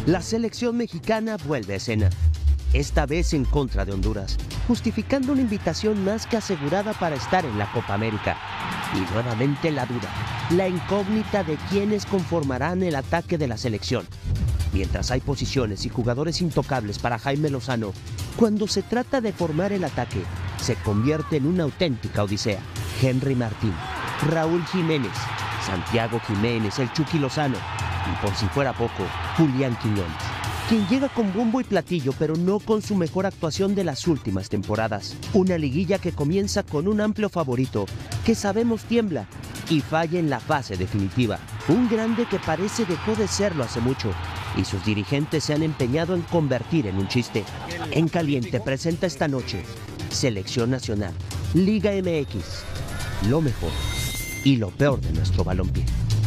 La selección mexicana vuelve a escena, esta vez en contra de Honduras, justificando una invitación más que asegurada para estar en la Copa América. Y nuevamente la duda, la incógnita de quiénes conformarán el ataque de la selección. Mientras hay posiciones y jugadores intocables para Jaime Lozano, cuando se trata de formar el ataque, se convierte en una auténtica odisea. Henry Martín, Raúl Jiménez, Santiago Jiménez, el Chucky Lozano y, por si fuera poco, Julián Quiñones, quien llega con bombo y platillo, pero no con su mejor actuación de las últimas temporadas. Una liguilla que comienza con un amplio favorito, que sabemos tiembla y falla en la fase definitiva. Un grande que parece dejó de serlo hace mucho, y sus dirigentes se han empeñado en convertir en un chiste. En Caliente presenta esta noche Selección Nacional, Liga MX, lo mejor y lo peor de nuestro balompié.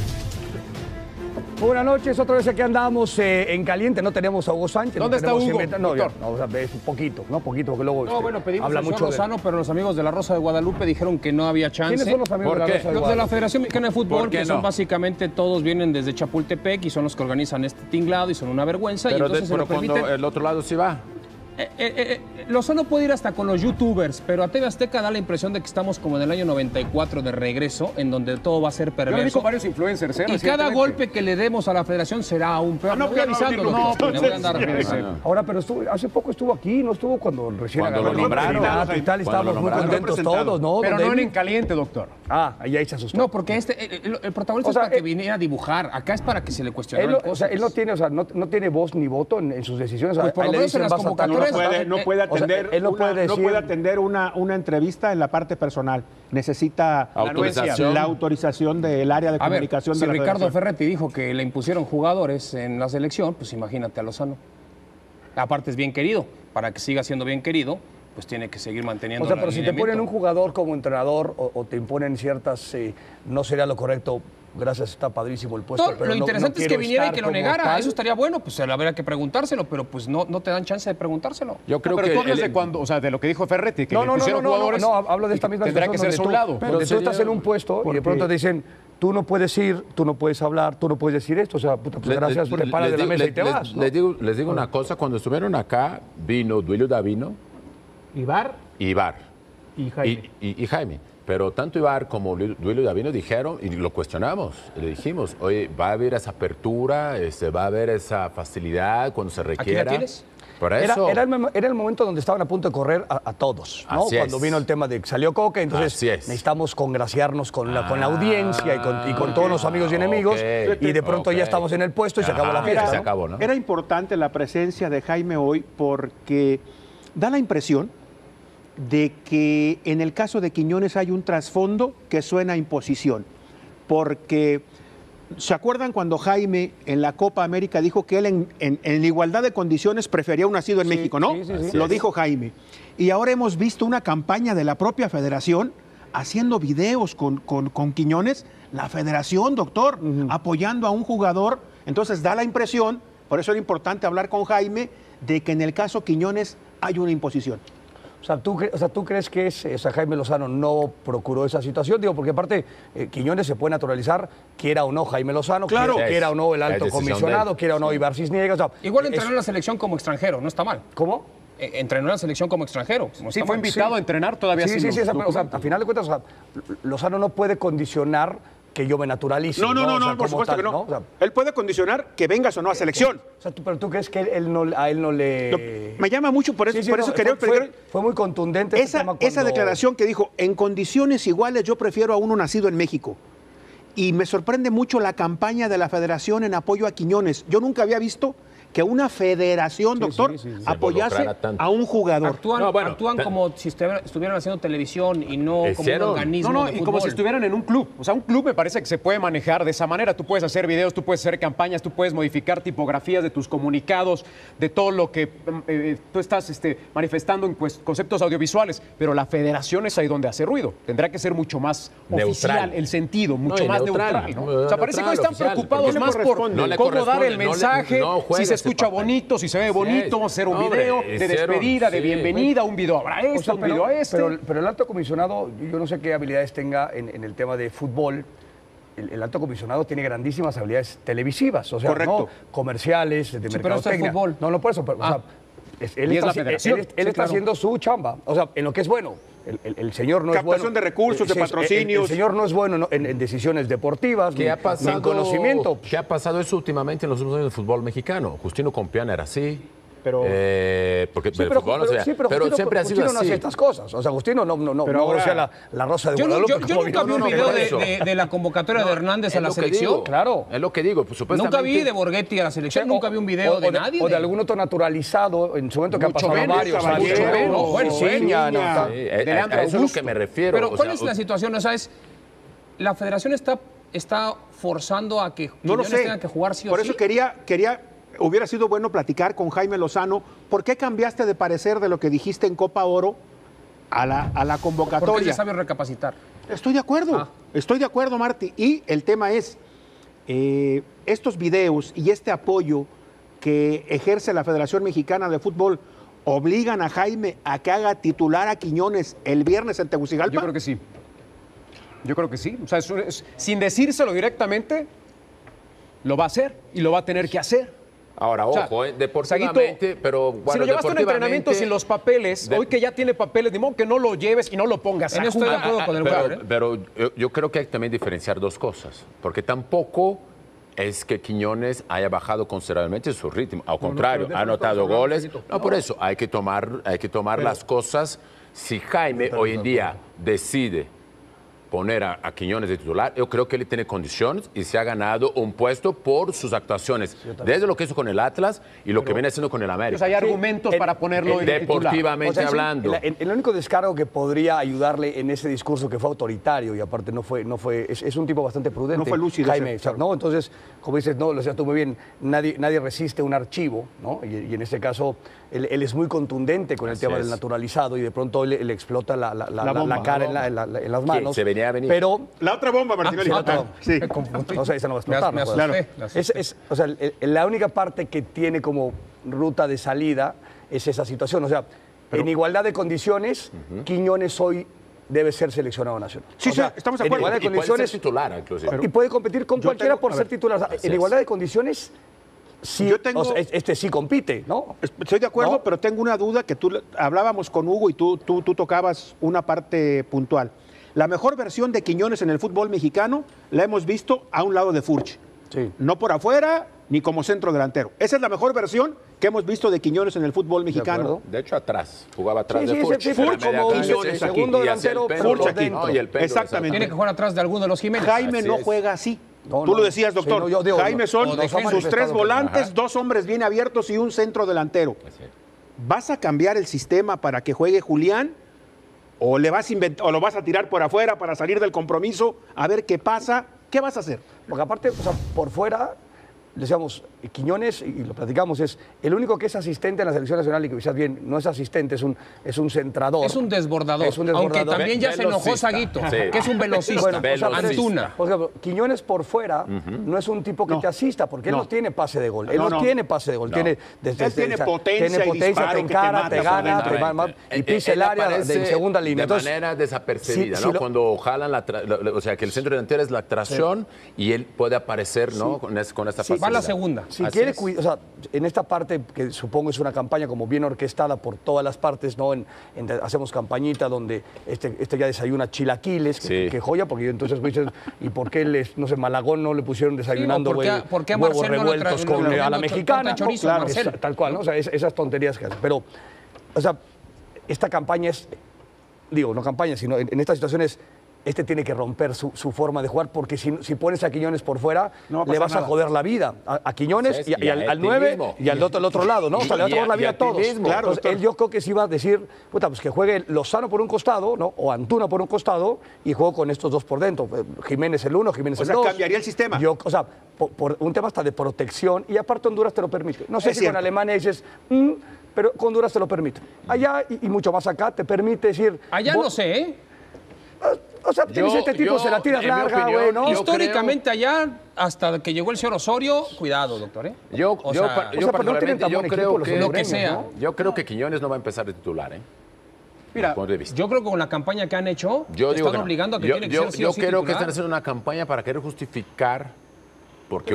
Buenas noches, otra vez aquí andamos en Caliente, no tenemos a Hugo Sánchez. ¿Dónde está Hugo? No, o sea, es un poquito, porque luego bueno, pedimos habla al mucho señor Lozano, pero los amigos de la Rosa de Guadalupe dijeron que no había chance. ¿Quiénes son los amigos de la Rosa de Guadalupe? Los de la Federación Mexicana de Fútbol, que son básicamente todos vienen desde Chapultepec y son los que organizan este tinglado y son una vergüenza. Pero, y entonces pero cuando el otro lado sí va. Lozano puede ir hasta con los youtubers, pero a TV Azteca da la impresión de que estamos como en el año 94 de regreso, en donde todo va a ser perverso. Yo le digo varios influencers, y cada golpe que le demos a la federación será aún peor. No, voy avisando. Ahora, pero hace poco estuvo aquí, no estuvo cuando recién cuando lo nombraron y tal, estábamos muy contentos todos, ¿no? Pero no en Caliente, doctor. Ahí se asustó. No, porque el protagonista es para que viniera a dibujar. Acá es para que se le cuestionen cosas. O sea, él no tiene voz ni voto en sus decisiones. Pues por lo menos en las convocatorias no puede atender, él no puede atender una entrevista en la parte personal. Necesita la autorización del área de comunicación de la Ricardo Federación. Ferretti dijo que le impusieron jugadores en la selección, pues imagínate a Lozano. Aparte es bien querido, para que siga siendo bien querido, pues tiene que seguir manteniendo. O sea, pero si te ponen un jugador como entrenador o te imponen ciertas, no sería lo correcto. Gracias, está padrísimo el puesto. Pero lo interesante es que viniera y que lo negara. Eso estaría bueno, pues habría que preguntárselo, pero pues no te dan chance de preguntárselo. Yo creo que tú hablas de cuando, o sea, de lo que dijo Ferretti, que le pusieron jugadores. No, hablo de esta misma tendrá que ser a un lado. Pero tú estás en un puesto y de pronto te dicen, tú no puedes ir, tú no puedes hablar, tú no puedes decir esto. O sea, puta, pues gracias, te paras de la mesa y te vas. Les digo una cosa, cuando estuvieron acá, vino Duilio Davino, Ibar y Jaime. Y Jaime. Pero tanto Ibar como Duilio Davino dijeron, y lo cuestionamos, le dijimos, oye, va a haber esa apertura, va a haber esa facilidad cuando se requiera. ¿Aquí la tienes? Por eso. Era el momento donde estaban a punto de correr a todos, ¿no? Cuando vino el tema de que salió Coca, entonces necesitamos congraciarnos con la audiencia y con todos los amigos y enemigos, y de pronto ya estamos en el puesto y se acabó la fiesta. Se acabó, ¿no? Era importante la presencia de Jaime hoy porque da la impresión de que en el caso de Quiñones hay un trasfondo que suena a imposición, porque ¿se acuerdan cuando Jaime en la Copa América dijo que él en igualdad de condiciones prefería un nacido en México, ¿no? Sí. Lo dijo Jaime. Y ahora hemos visto una campaña de la propia federación haciendo videos con Quiñones, la federación, doctor, apoyando a un jugador. Entonces da la impresión, por eso era importante hablar con Jaime, de que en el caso Quiñones hay una imposición. O sea, ¿tú crees que Jaime Lozano no procuró esa situación? Digo, porque aparte, Quiñones se puede naturalizar, quiera o no Jaime Lozano, claro, quiera o no el alto comisionado, quiera o no Ibar Cisniegas. O sea, igual entrenó en la selección como extranjero, no está mal. ¿Cómo? Entrenó en la selección como extranjero. Sí, fue invitado a entrenar todavía. Sí, o sea, a final de cuentas, Lozano no puede condicionar que yo me naturalice. No, por supuesto que no. O sea, él puede condicionar que vengas o no a selección. O sea, pero tú crees que a él no le... Me llama mucho por eso. Fue muy contundente esa declaración que dijo, en condiciones iguales yo prefiero a uno nacido en México. Y me sorprende mucho la campaña de la federación en apoyo a Quiñones. Yo nunca había visto que una federación, doctor, apoyase a un jugador. Actúan como si estuvieran haciendo televisión y no como un organismo de y fútbol. como si estuvieran en un club. O sea, un club me parece que se puede manejar de esa manera. Tú puedes hacer videos, tú puedes hacer campañas, tú puedes modificar tipografías de tus comunicados, de todo lo que tú estás manifestando en conceptos audiovisuales. Pero la federación es ahí donde hace ruido. Tendrá que ser mucho más oficial el sentido, mucho más neutral. ¿no? O sea, parece que hoy están preocupados más por cómo dar el mensaje, si se escucha bonito, si se ve bonito, hacer un video de despedida, de bienvenida, un video habrá esto, un video Pero el alto comisionado, yo no sé qué habilidades tenga en el tema de fútbol, el alto comisionado tiene grandísimas habilidades televisivas, o sea, ¿no? Comerciales, de mercadotecnia. Fútbol. No, por eso, pero, o sea, él está haciendo su chamba, o sea, en lo que es bueno. El señor no es bueno. Captación de recursos, de patrocinios. El señor no es bueno en decisiones deportivas, ni en conocimiento. ¿Qué ha pasado eso últimamente en los últimos años del fútbol mexicano? Justino Compián era así. Pero, porque el fútbol no se ve. Pero siempre ha sido así. No hace estas cosas. O sea, Agustino no sea la Rosa de Guadalupe. Yo nunca vi un video de la convocatoria de Hernández a la selección. Claro. Es lo que digo. Pues, supuestamente, nunca vi de Borghetti a la selección, nunca vi un video de nadie. O de algún otro naturalizado en su momento que ha pasado varios años. A eso es lo que me refiero. Pero ¿cuál es la situación? O sea, la federación está forzando a que Quiñones tengan que jugar sí o sí. Por eso quería hubiera sido bueno platicar con Jaime Lozano. ¿Por qué cambiaste de parecer de lo que dijiste en Copa Oro a la convocatoria? Porque es necesario recapacitar. Estoy de acuerdo, Marty. Y el tema es, estos videos y este apoyo que ejerce la Federación Mexicana de Fútbol obligan a Jaime a que haga titular a Quiñones el viernes en Tegucigalpa. Yo creo que sí. O sea, sin decírselo directamente, lo va a hacer y lo va a tener que hacer. Ahora, ojo, deportivamente, Saguito, pero bueno, si lo llevaste a un entrenamiento sin los papeles, hoy que ya tiene papeles, de modo que no lo lleves y no lo pongas. En esto estoy de acuerdo con el jugador. Pero yo creo que hay que también diferenciar dos cosas, porque tampoco es que Quiñones haya bajado considerablemente su ritmo. Al contrario, ha anotado goles. No, por eso hay que tomar las cosas. Si Jaime hoy en día decide poner a Quiñones de titular, yo creo que él tiene condiciones y se ha ganado un puesto por sus actuaciones, desde lo que hizo con el Atlas y lo que viene haciendo con el América. Pues hay argumentos para ponerlo en deportivamente hablando. El único descargo que podría ayudarle en ese discurso que fue autoritario y aparte es un tipo bastante prudente. No fue lúcido. Jaime, ¿no? Entonces, como dices, no, lo decías tú muy bien, nadie resiste un archivo, ¿no? Y en este caso, él es muy contundente con el tema del naturalizado y de pronto le explota la cara en las manos. Se venía a venir. Pero la otra bomba, Martinelli. Sí. O sea, esa no va a explotar. O sea, la única parte que tiene como ruta de salida es esa situación. O sea, en igualdad de condiciones, Quiñones hoy debe ser seleccionado nacional. Sí, estamos de acuerdo. En igualdad de condiciones, puede ser titular, inclusive. Y puede competir con cualquiera por ser titular. En igualdad de condiciones, sí, sí compite, ¿no? Estoy de acuerdo, pero tengo una duda que hablábamos con Hugo y tú tocabas una parte puntual. La mejor versión de Quiñones en el fútbol mexicano la hemos visto a un lado de Furch. Sí. No por afuera ni como centro delantero. Esa es la mejor versión que hemos visto de Quiñones en el fútbol mexicano. De hecho, atrás. Jugaba atrás de Furch. Furch como Quiñones, segundo delantero, Furch aquí. Exactamente. Tiene que jugar atrás de alguno de los Jiménez. Jaime no juega así. Tú lo decías, doctor. Sí, Jaime son sus tres volantes, dos hombres bien abiertos y un centro delantero. ¿Vas a cambiar el sistema para que juegue Julián? ¿O lo vas a tirar por afuera para salir del compromiso a ver qué pasa? ¿Qué vas a hacer? Porque aparte, o sea, por fuera, decíamos, Quiñones, y lo platicamos, es el único que es asistente en la selección nacional y que quizás bien no es asistente, es un centrador. Es un desbordador. Aunque también ya se enojó Saguito, que es un velocista. Antuna. Por ejemplo, Quiñones por fuera no es un tipo que te asista, porque él no tiene pase de gol. Él no tiene pase de gol. Él tiene potencia, te encara, te gana, y pisa el área en segunda línea. De manera desapercibida, ¿no? Cuando jalan, o sea, que el centro delantero es la tracción y él puede aparecer, ¿no? Con esta facilidad. Va la segunda. Si quiere, o sea, en esta parte, que supongo es una campaña como bien orquestada por todas las partes, ¿no? Hacemos campañita donde este ya desayuna chilaquiles, que joya, porque entonces dices, ¿y por qué no sé, Malagón no le pusieron desayunando ¿por qué huevos revueltos a la mexicana? Chorizo, claro, tal cual, ¿no? O sea, esas tonterías que hacen. Pero, o sea, esta campaña es, no campaña, sino en estas situaciones, tiene que romper su forma de jugar, porque si pones a Quiñones por fuera, le vas a joder la vida a Quiñones y al 9 y al otro lado, ¿no? O sea, le vas a joder la vida a todos. Claro, él yo creo que sí iba a decir, pues que juegue Lozano por un costado, ¿no? O Antuna por un costado y juego con estos dos por dentro. Jiménez el 1, Jiménez el 2. O sea, cambiaría el sistema. O sea, por un tema hasta de protección, y aparte Honduras te lo permite. No sé si con Alemania dices, pero con Honduras te lo permite. Allá y mucho más acá te permite decir... Allá no sé, ¿eh? O sea, tienes este tipo, se la tiras larga, güey, ¿no? Históricamente allá, hasta que llegó el señor Osorio, cuidado, doctor, ¿eh? Yo creo que lo que sea. Yo creo que Quiñones no va a empezar de titular, ¿eh? Mira, yo creo que con la campaña que han hecho, están obligando a que tiene que ser sí o sí Yo creo titular. que están haciendo una campaña para querer justificar, porque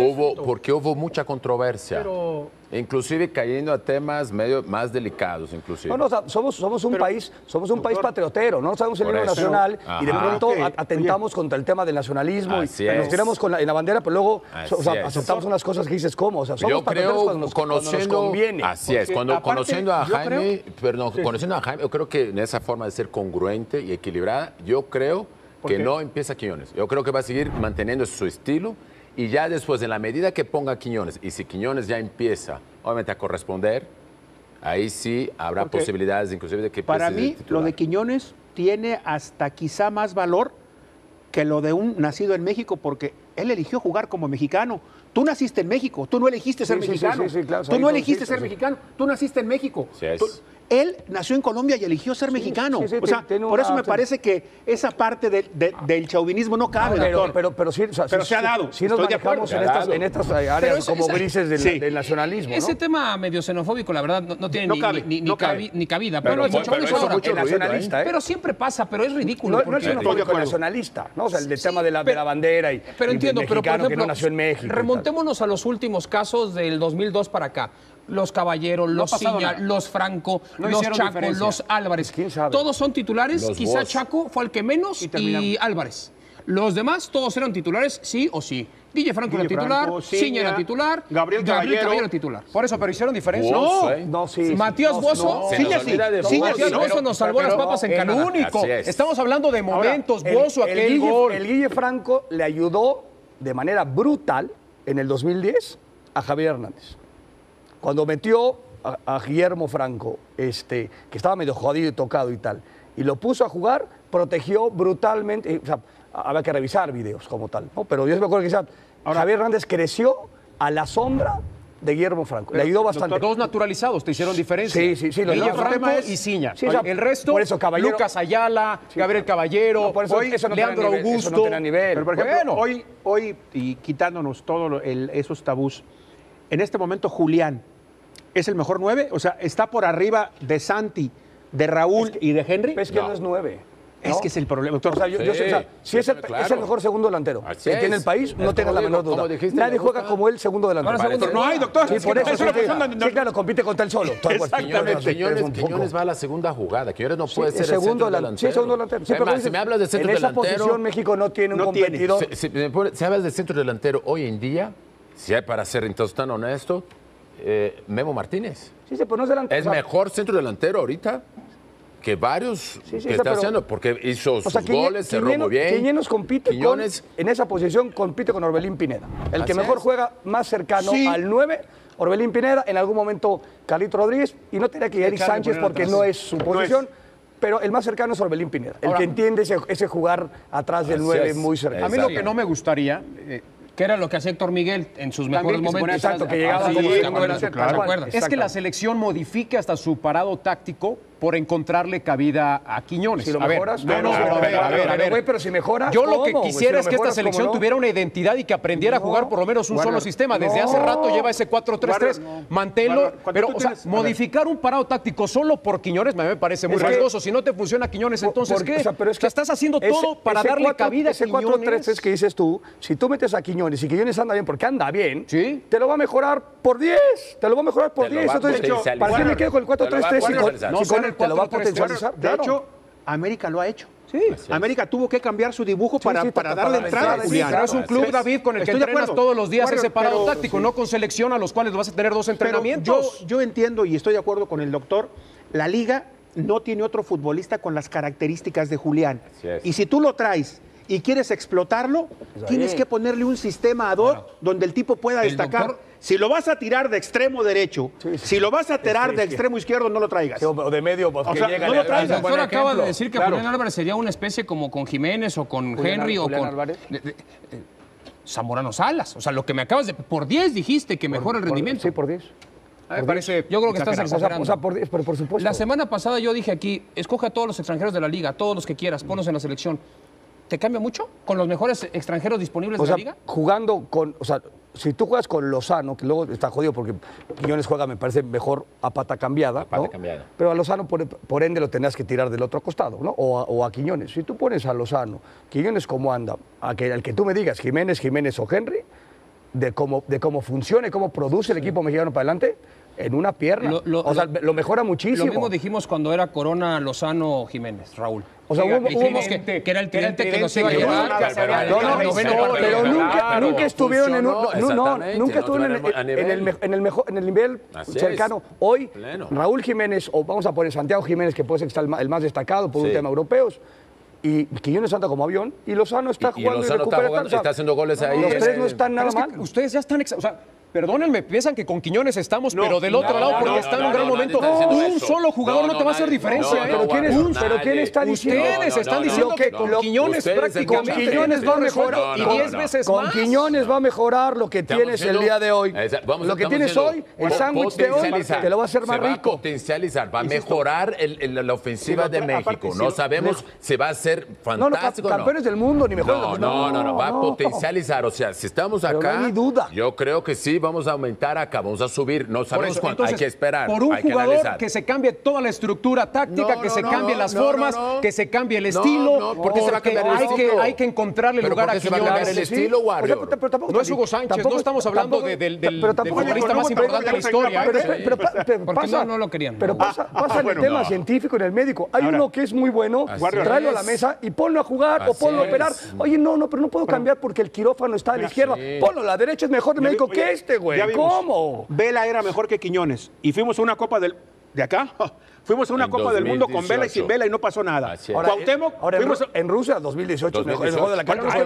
hubo mucha controversia. Pero... Inclusive cayendo a temas más delicados, inclusive. No, somos un país patriotero, no sabemos el himno nacional y de pronto atentamos contra el tema del nacionalismo y nos tiramos en la bandera, pero luego aceptamos unas cosas que dices, ¿cómo? O sea, somos yo creo, cuando nos conviene. Así es, conociendo a Jaime, yo creo que en esa forma de ser congruente y equilibrada, yo creo que no empieza Quiñones. Yo creo que va a seguir manteniendo su estilo. Y ya después, en la medida que ponga Quiñones, y si Quiñones ya empieza, obviamente, a corresponder, ahí sí habrá posibilidades, inclusive, de que... Para mí, lo de Quiñones tiene hasta quizá más valor que lo de un nacido en México, porque él eligió jugar como mexicano. Tú naciste en México, tú no elegiste ser mexicano. Claro, tú no elegiste ser mexicano, tú naciste en México. Él nació en Colombia y eligió ser mexicano. O sea, por eso me parece que esa parte del chauvinismo no cabe, doctor. Pero sí, pero se ha dado. Sí nos manejamos en estas áreas como grises del nacionalismo, ¿no? Ese tema medio xenofóbico, la verdad, no tiene ni cabida. Pero es nacionalista, Pero siempre pasa, pero es ridículo. No es xenofóbico, es nacionalista, ¿no? O sea, el tema de la bandera y mexicano que no nació en México. Remontémonos a los últimos casos del 2002 para acá. Los Caballeros, los Ciña, los Franco, los Chaco, los Álvarez. ¿Quién sabe? Todos son titulares. Quizá Chaco fue el que menos y Álvarez. Los demás todos eran titulares, sí o sí. Guille Franco era titular, Ciña era titular, Gabriel Caballero era titular. Por eso, pero hicieron diferencia. No, sí. Matías Bozo, Matías Bozo nos salvó las papas en Canadá. El único. Estamos hablando de momentos. Bozo, aquel gol. El Guille Franco le ayudó de manera brutal en el 2010 a Javier Hernández. Cuando metió a Guillermo Franco, que estaba medio jodido y tocado y tal, y lo puso a jugar, protegió brutalmente. O sea, había que revisar videos como tal, ¿no? Pero yo me acuerdo que Javier Hernández creció a la sombra de Guillermo Franco. Le ayudó bastante. Dos naturalizados te hicieron diferencia. Sí. Guille Franco y Ciña. Sí, el resto, por eso, Lucas Ayala, Gabriel Caballero, Leandro Augusto. Eso no tenía nivel. Pero, por ejemplo, hoy, y quitándonos todos esos tabús, en este momento Julián es el mejor 9, o sea, está por arriba de Santi, de Raúl y de Henry. Es que no es 9. ¿no? Es que es el problema, doctor. O sea, si es el mejor segundo delantero que tiene el país, no tengas la menor duda. Nadie juega como él segundo delantero. No hay, doctor. Sí, por eso. Sí, claro, compite contra él solo. Exactamente. Quiñones va a la segunda jugada. Quiñones no puede ser segundo delantero. Sí, segundo delantero. Si me hablas de centro delantero... En esa posición México no tiene un competidor. Si hablas de centro delantero hoy en día, si hay para ser entonces tan honesto, Memo Martínez. Sí, pero no es delantero. Es mejor centro delantero ahorita que varios que está haciendo, porque hizo sus goles, cerró muy bien. Quiñones compite en esa posición, compite con Orbelín Pineda. El que mejor juega más cercano al 9, Orbelín Pineda, en algún momento Carlito Rodríguez, y no tenía que ir Eric Sánchez porque no es su posición. Pero el más cercano es Orbelín Pineda, el que entiende ese jugar atrás del 9 muy cercano. A mí lo que no me gustaría... que era lo que hacía Héctor Miguel en sus mejores momentos. Exacto, que llegaba como... Es que la selección modifica hasta su parado táctico por encontrarle cabida a Quiñones. Si lo mejoras, a ver, pero si mejoras, yo lo que quisiera es que esta selección tuviera una identidad y que aprendiera a jugar por lo menos un solo sistema. Desde hace rato lleva ese 4-3-3. Mantelo, pero modificar un parado táctico solo por Quiñones me parece muy riesgoso. Si no te funciona Quiñones, entonces ¿qué? O sea, estás haciendo todo para darle cabida a Quiñones. Ese 4-3-3 que dices tú, si tú metes a Quiñones y Quiñones anda bien porque anda bien, te lo va a mejorar por 10. Te lo va a mejorar por 10. Entonces, ¿para qué me quedo con el 4-3-3? Te lo va a potencializar. De hecho, América lo ha hecho. Sí. América tuvo que cambiar su dibujo para darle entrada a Julián. Pero es un club, David, con el que entrenas todos los días ese parado táctico, no con selección a los cuales vas a tener 2 entrenamientos. Yo entiendo y estoy de acuerdo con el doctor, la liga no tiene otro futbolista con las características de Julián. Y si tú lo traes y quieres explotarlo, tienes que ponerle un sistema ad hoc donde el tipo pueda destacar. Si lo vas a tirar de extremo derecho, si lo vas a tirar de extremo izquierdo, no lo traigas. O de medio, porque llega. No lo traigas. El doctor acaba de decir que Julián Álvarez sería una especie como con Jiménez o con Henry o con Zamorano Salas. O sea, lo que me acabas de... Por 10 dijiste que mejora el rendimiento. Sí, por 10. Yo creo que estás exagerando. O sea, pero por supuesto. La semana pasada yo dije aquí, escoge a todos los extranjeros de la liga, todos los que quieras, ponlos en la selección. te cambia mucho con los mejores extranjeros disponibles de la liga? Jugando con, o sea, si tú juegas con Lozano, que luego está jodido porque Quiñones juega, me parece, mejor a pata cambiada, ¿no? Pero a Lozano, por ende, lo tenías que tirar del otro costado, ¿no? O a Quiñones. Si tú pones a Lozano, Quiñones cómo anda, al que tú me digas, Jiménez o Henry, de cómo funciona y cómo produce el equipo mexicano para adelante, en una pierna. Lo mejora muchísimo. Lo mismo dijimos cuando era Corona, Lozano, Jiménez, Raúl. O sea, dijimos que era el tridente que nos iba a llevar. Pero nunca estuvieron en el nivel cercano. Hoy, Raúl Jiménez, o vamos a poner Santiago Jiménez, que puede ser que está el más destacado por un tema europeos, y Quiñones anda como avión, y Lozano está jugando y recupera. Está haciendo goles ahí. Los tres no están nada mal. Ustedes ya están... Perdónenme, piensan que con Quiñones estamos, pero del otro lado, porque está en un gran momento. Un solo jugador no te va a hacer diferencia. Pero ¿quién está diciendo? Ustedes están diciendo que con Quiñones prácticamente... Con Quiñones va a mejorar. Y 10 veces más. Con Quiñones va a mejorar lo que tienes el día de hoy. Lo que tienes hoy, el sándwich de hoy, te lo va a hacer más rico. Se va a potencializar, va a mejorar la ofensiva de México. No sabemos si va a ser fantástico. No, campeones del mundo, ni mejores. No, va a potencializar. O sea, si estamos acá, no hay duda. Yo creo que sí. Vamos a aumentar acá, vamos a subir, no sabemos cuánto, hay que esperar. Por un jugador que se cambie toda la estructura táctica, que se cambie las formas, que se cambie el estilo, porque se va a cambiar el estilo. Hay que encontrarle lugar a Quiñones. El estilo, Warrior. No es Hugo Sánchez, no estamos hablando del futbolista más importante de la historia. Porque no lo querían. Pero pasa en el tema científico, en el médico. Hay uno que es muy bueno, tráelo a la mesa y ponlo a jugar o ponlo a operar. Oye, pero no puedo cambiar porque el quirófano está a la izquierda. Ponlo a la derecha, es mejor médico que este, güey. ¿Cómo? Vela era mejor que Quiñones y fuimos a una Copa de acá. Fuimos a una Copa del Mundo con Vela y sin Vela y no pasó nada. Cuauhtémoc, en Rusia 2018, mejor de la cancha.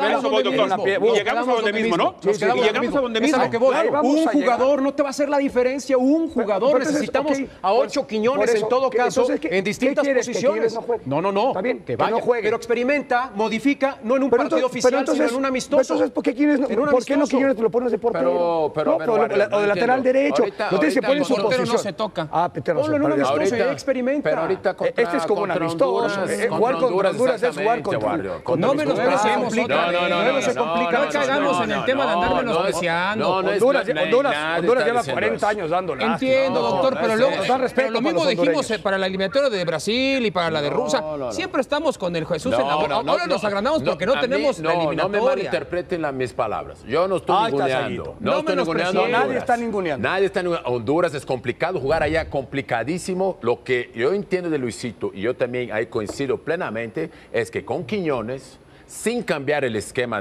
Y llegamos a donde mismo, ¿no? Y llegamos a donde mismo. Un jugador no te va a hacer la diferencia. Un jugador. Necesitamos a 8 Quiñones en todo caso, en distintas posiciones. No. Está bien, que no juegue. Pero experimenta, modifica, no en un partido oficial, sino en un amistoso. Entonces, ¿por qué no Quiñones te lo pones de portero? O de lateral derecho. No tienes que poner su posición. No se toca. Ponlo en un amistoso y experimenta. Pero ahorita este es como un amistoso. Jugar contra Honduras es jugar contra... No menospreciemos. No se complica. No caigamos en el tema de andar menospreciando. Honduras lleva 40 años dando lástima. Entiendo, doctor, pero luego lo mismo dijimos para la eliminatoria de Brasil y para la de Rusia. Siempre estamos con el Jesús en la boca. Ahora nos agrandamos porque no tenemos la eliminatoria. No me malinterpreten mis palabras. Yo no estoy ninguneando. No estoy ninguneando. Nadie está ninguneando. Honduras es complicado, jugar allá complicadísimo. Lo que yo entiendo de Luisito, y yo también ahí coincido plenamente, es que con Quiñones, sin cambiar el esquema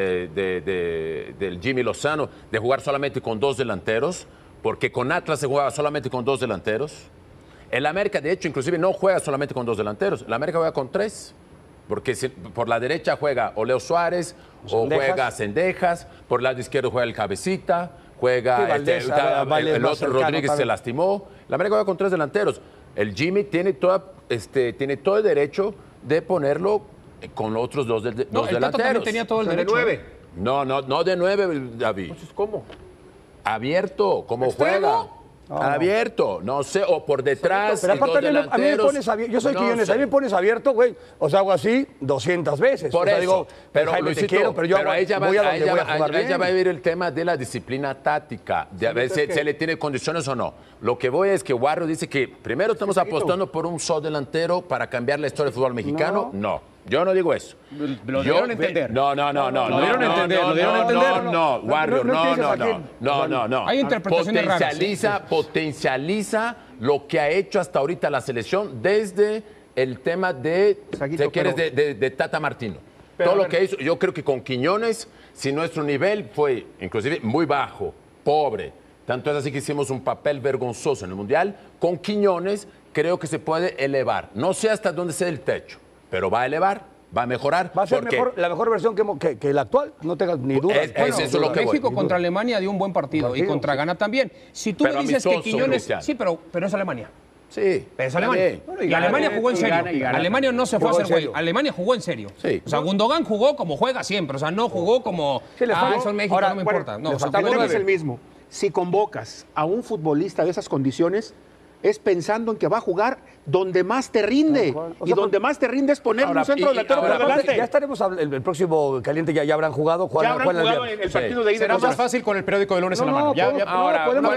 del Jimmy Lozano, de jugar solamente con 2 delanteros, porque con Atlas se jugaba solamente con 2 delanteros. El América, de hecho, inclusive no juega solamente con 2 delanteros. El América juega con 3. Porque por la derecha juega o Leo Suárez, o juega Cendejas, por el lado izquierdo juega el Cabecita, juega el otro Rodríguez se lastimó. El América juega con 3 delanteros. El Jimmy tiene todo el derecho de ponerlo con los otros dos delanteros. El Tato también tenía todo el derecho. De 9. No de 9, David. Entonces, ¿cómo? Abierto, como juega. Abierto, no sé, o por detrás. Pero aparte, a mí me pones abierto. Yo soy Quiñones, a mí me pones abierto, güey. O sea, hago así 200 veces. Por eso. Digo, pero Jaime, Luisito, te quiero, pero yo ahí ya voy a donde voy a jugar bien. ya va a ver el tema de la disciplina táctica, de a ver si le tiene condiciones o no. Lo que voy es que Warrior dice que primero estamos apostando por un solo delantero para cambiar la historia del fútbol mexicano. No. Yo no digo eso. Lo dieron a entender. No. Lo dieron a entender. No, Warrior, no. Hay interpretaciones raras. Potencializa lo que ha hecho hasta ahorita la selección desde el tema de Tata Martino. Todo lo que hizo, yo creo que con Quiñones, si nuestro nivel fue inclusive muy bajo, pobre, tanto es así que hicimos un papel vergonzoso en el Mundial, con Quiñones creo que se puede elevar. No sé hasta dónde sea el techo, pero va a elevar, va a mejorar. Va a ser la mejor versión que la actual, no tengas ni duda. Eso lo que México contra Alemania dio un buen partido y contra Ghana también. Si tú me dices que Quiñones... Sí, pero es Alemania. Sí. Pero es Alemania. Y Alemania jugó en serio. Alemania no se fue a hacer güey. Alemania jugó en serio. Sí. O sea, Gundogan jugó como juega siempre. O sea, no jugó como... eso en México ahora, no me importa. No, el tema es el mismo. Si convocas a un futbolista de esas condiciones, es pensando en que va a jugar donde más te rinde. Y donde más te rinde es poner un centro delantero por delante. Ya estaremos, el próximo caliente ya habrán jugado. Ya habrán jugado en el partido de ida. Será más fácil con el periódico de lunes en la mano. Podemos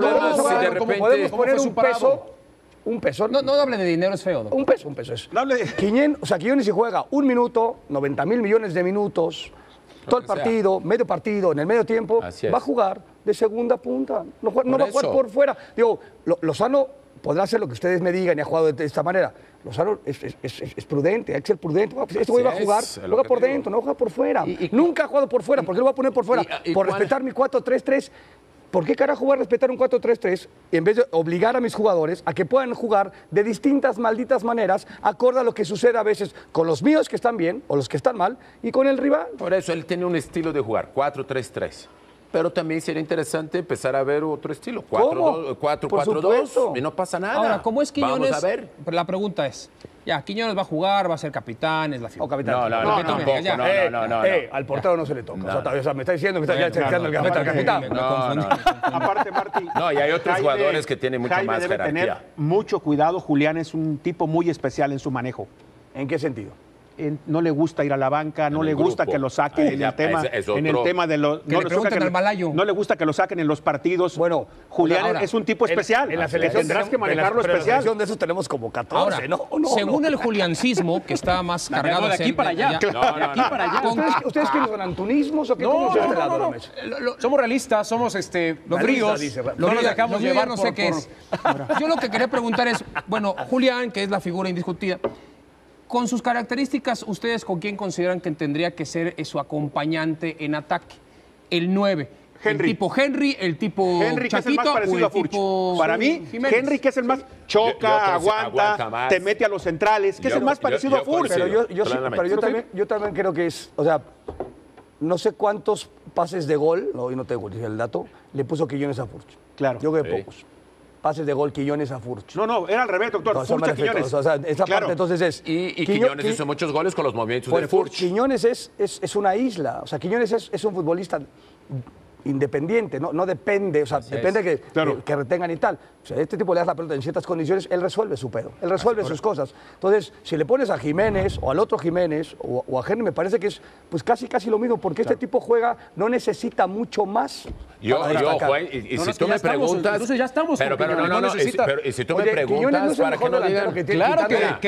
poner un peso. No hable de dinero, es feo. Un peso es. Quiñones si juega un minuto, 90.000 millones de minutos, todo el partido, medio partido, en el medio tiempo, va a jugar de segunda punta. No va a jugar por fuera. Digo, Lozano podrá hacer lo que ustedes me digan y ha jugado de esta manera. Lozano es prudente, hay que ser prudente. Este güey va a jugar, juega por dentro, no juega por fuera. Nunca ha jugado por fuera, ¿por qué lo va a poner por fuera? Por respetar mi 4-3-3. ¿Por qué carajo voy a respetar un 4-3-3 en vez de obligar a mis jugadores a que puedan jugar de distintas malditas maneras, acorde a lo que sucede a veces con los míos que están bien o los que están mal y con el rival? Por eso él tiene un estilo de jugar, 4-3-3. Pero también sería interesante empezar a ver otro estilo, 4-4-2, y no pasa nada. Ahora, ¿cómo es Quiñones? Vamos a ver. La pregunta es, Quiñones va a jugar, va a ser capitán, es la figura. Capitán. No. Al portero no se le toca. O sea, me está diciendo que está ya echando el gafete al capitán. Aparte, Martí. No, y hay otros jugadores que tienen mucho más jerarquía. Tener mucho cuidado. Julián es un tipo muy especial en su manejo. ¿En qué sentido? No le gusta ir a la banca, no le gusta que lo saquen en el tema de los... No le gusta que lo saquen en los partidos. Bueno, Julián es un tipo especial. En la selección tendrás que manejarlo especial. En la selección de esos tenemos como 14, ¿no? Según el juliancismo, que está más cargado... De aquí para allá. De aquí para allá. ¿Ustedes quiénes son, antunismos o qué? No. Somos realistas, somos los fríos. No nos dejamos llevar, no sé qué es. Yo lo que quería preguntar es, bueno, Julián, que es la figura indiscutida, con sus características, ¿ustedes con quién consideran que tendría que ser su acompañante en ataque? El 9. Henry. El tipo Henry, el tipo Henry, que Chaquito, es el más parecido a Furch. Para mí, Jiménez. Henry, que es el más choca, aguanta, te mete a los centrales, que es el más parecido a Furch. Pero yo también creo que es, o sea, no sé cuántos pases de gol, y no tengo el dato, le puso Quiñones a Furch. Claro. Yo creo que pocos. Pases de gol Quiñones a Furch. No, era al revés, doctor. Furch a Quiñones. O sea, esa parte entonces es... Y Quiñones hizo muchos goles con los movimientos de Furch. Quiñones es una isla. O sea, Quiñones es un futbolista independiente, no depende, o sea, depende que retengan y tal. O sea, este tipo le das la pelota en ciertas condiciones, él resuelve su pedo, él resuelve sus cosas. Entonces, si le pones a Jiménez o al otro Jiménez o a Henry, me parece que es pues casi lo mismo, porque este tipo juega, no necesita mucho más. Juan, y si tú me preguntas... Entonces ya estamos. Pero y si tú me preguntas, ¿para qué no digan? Claro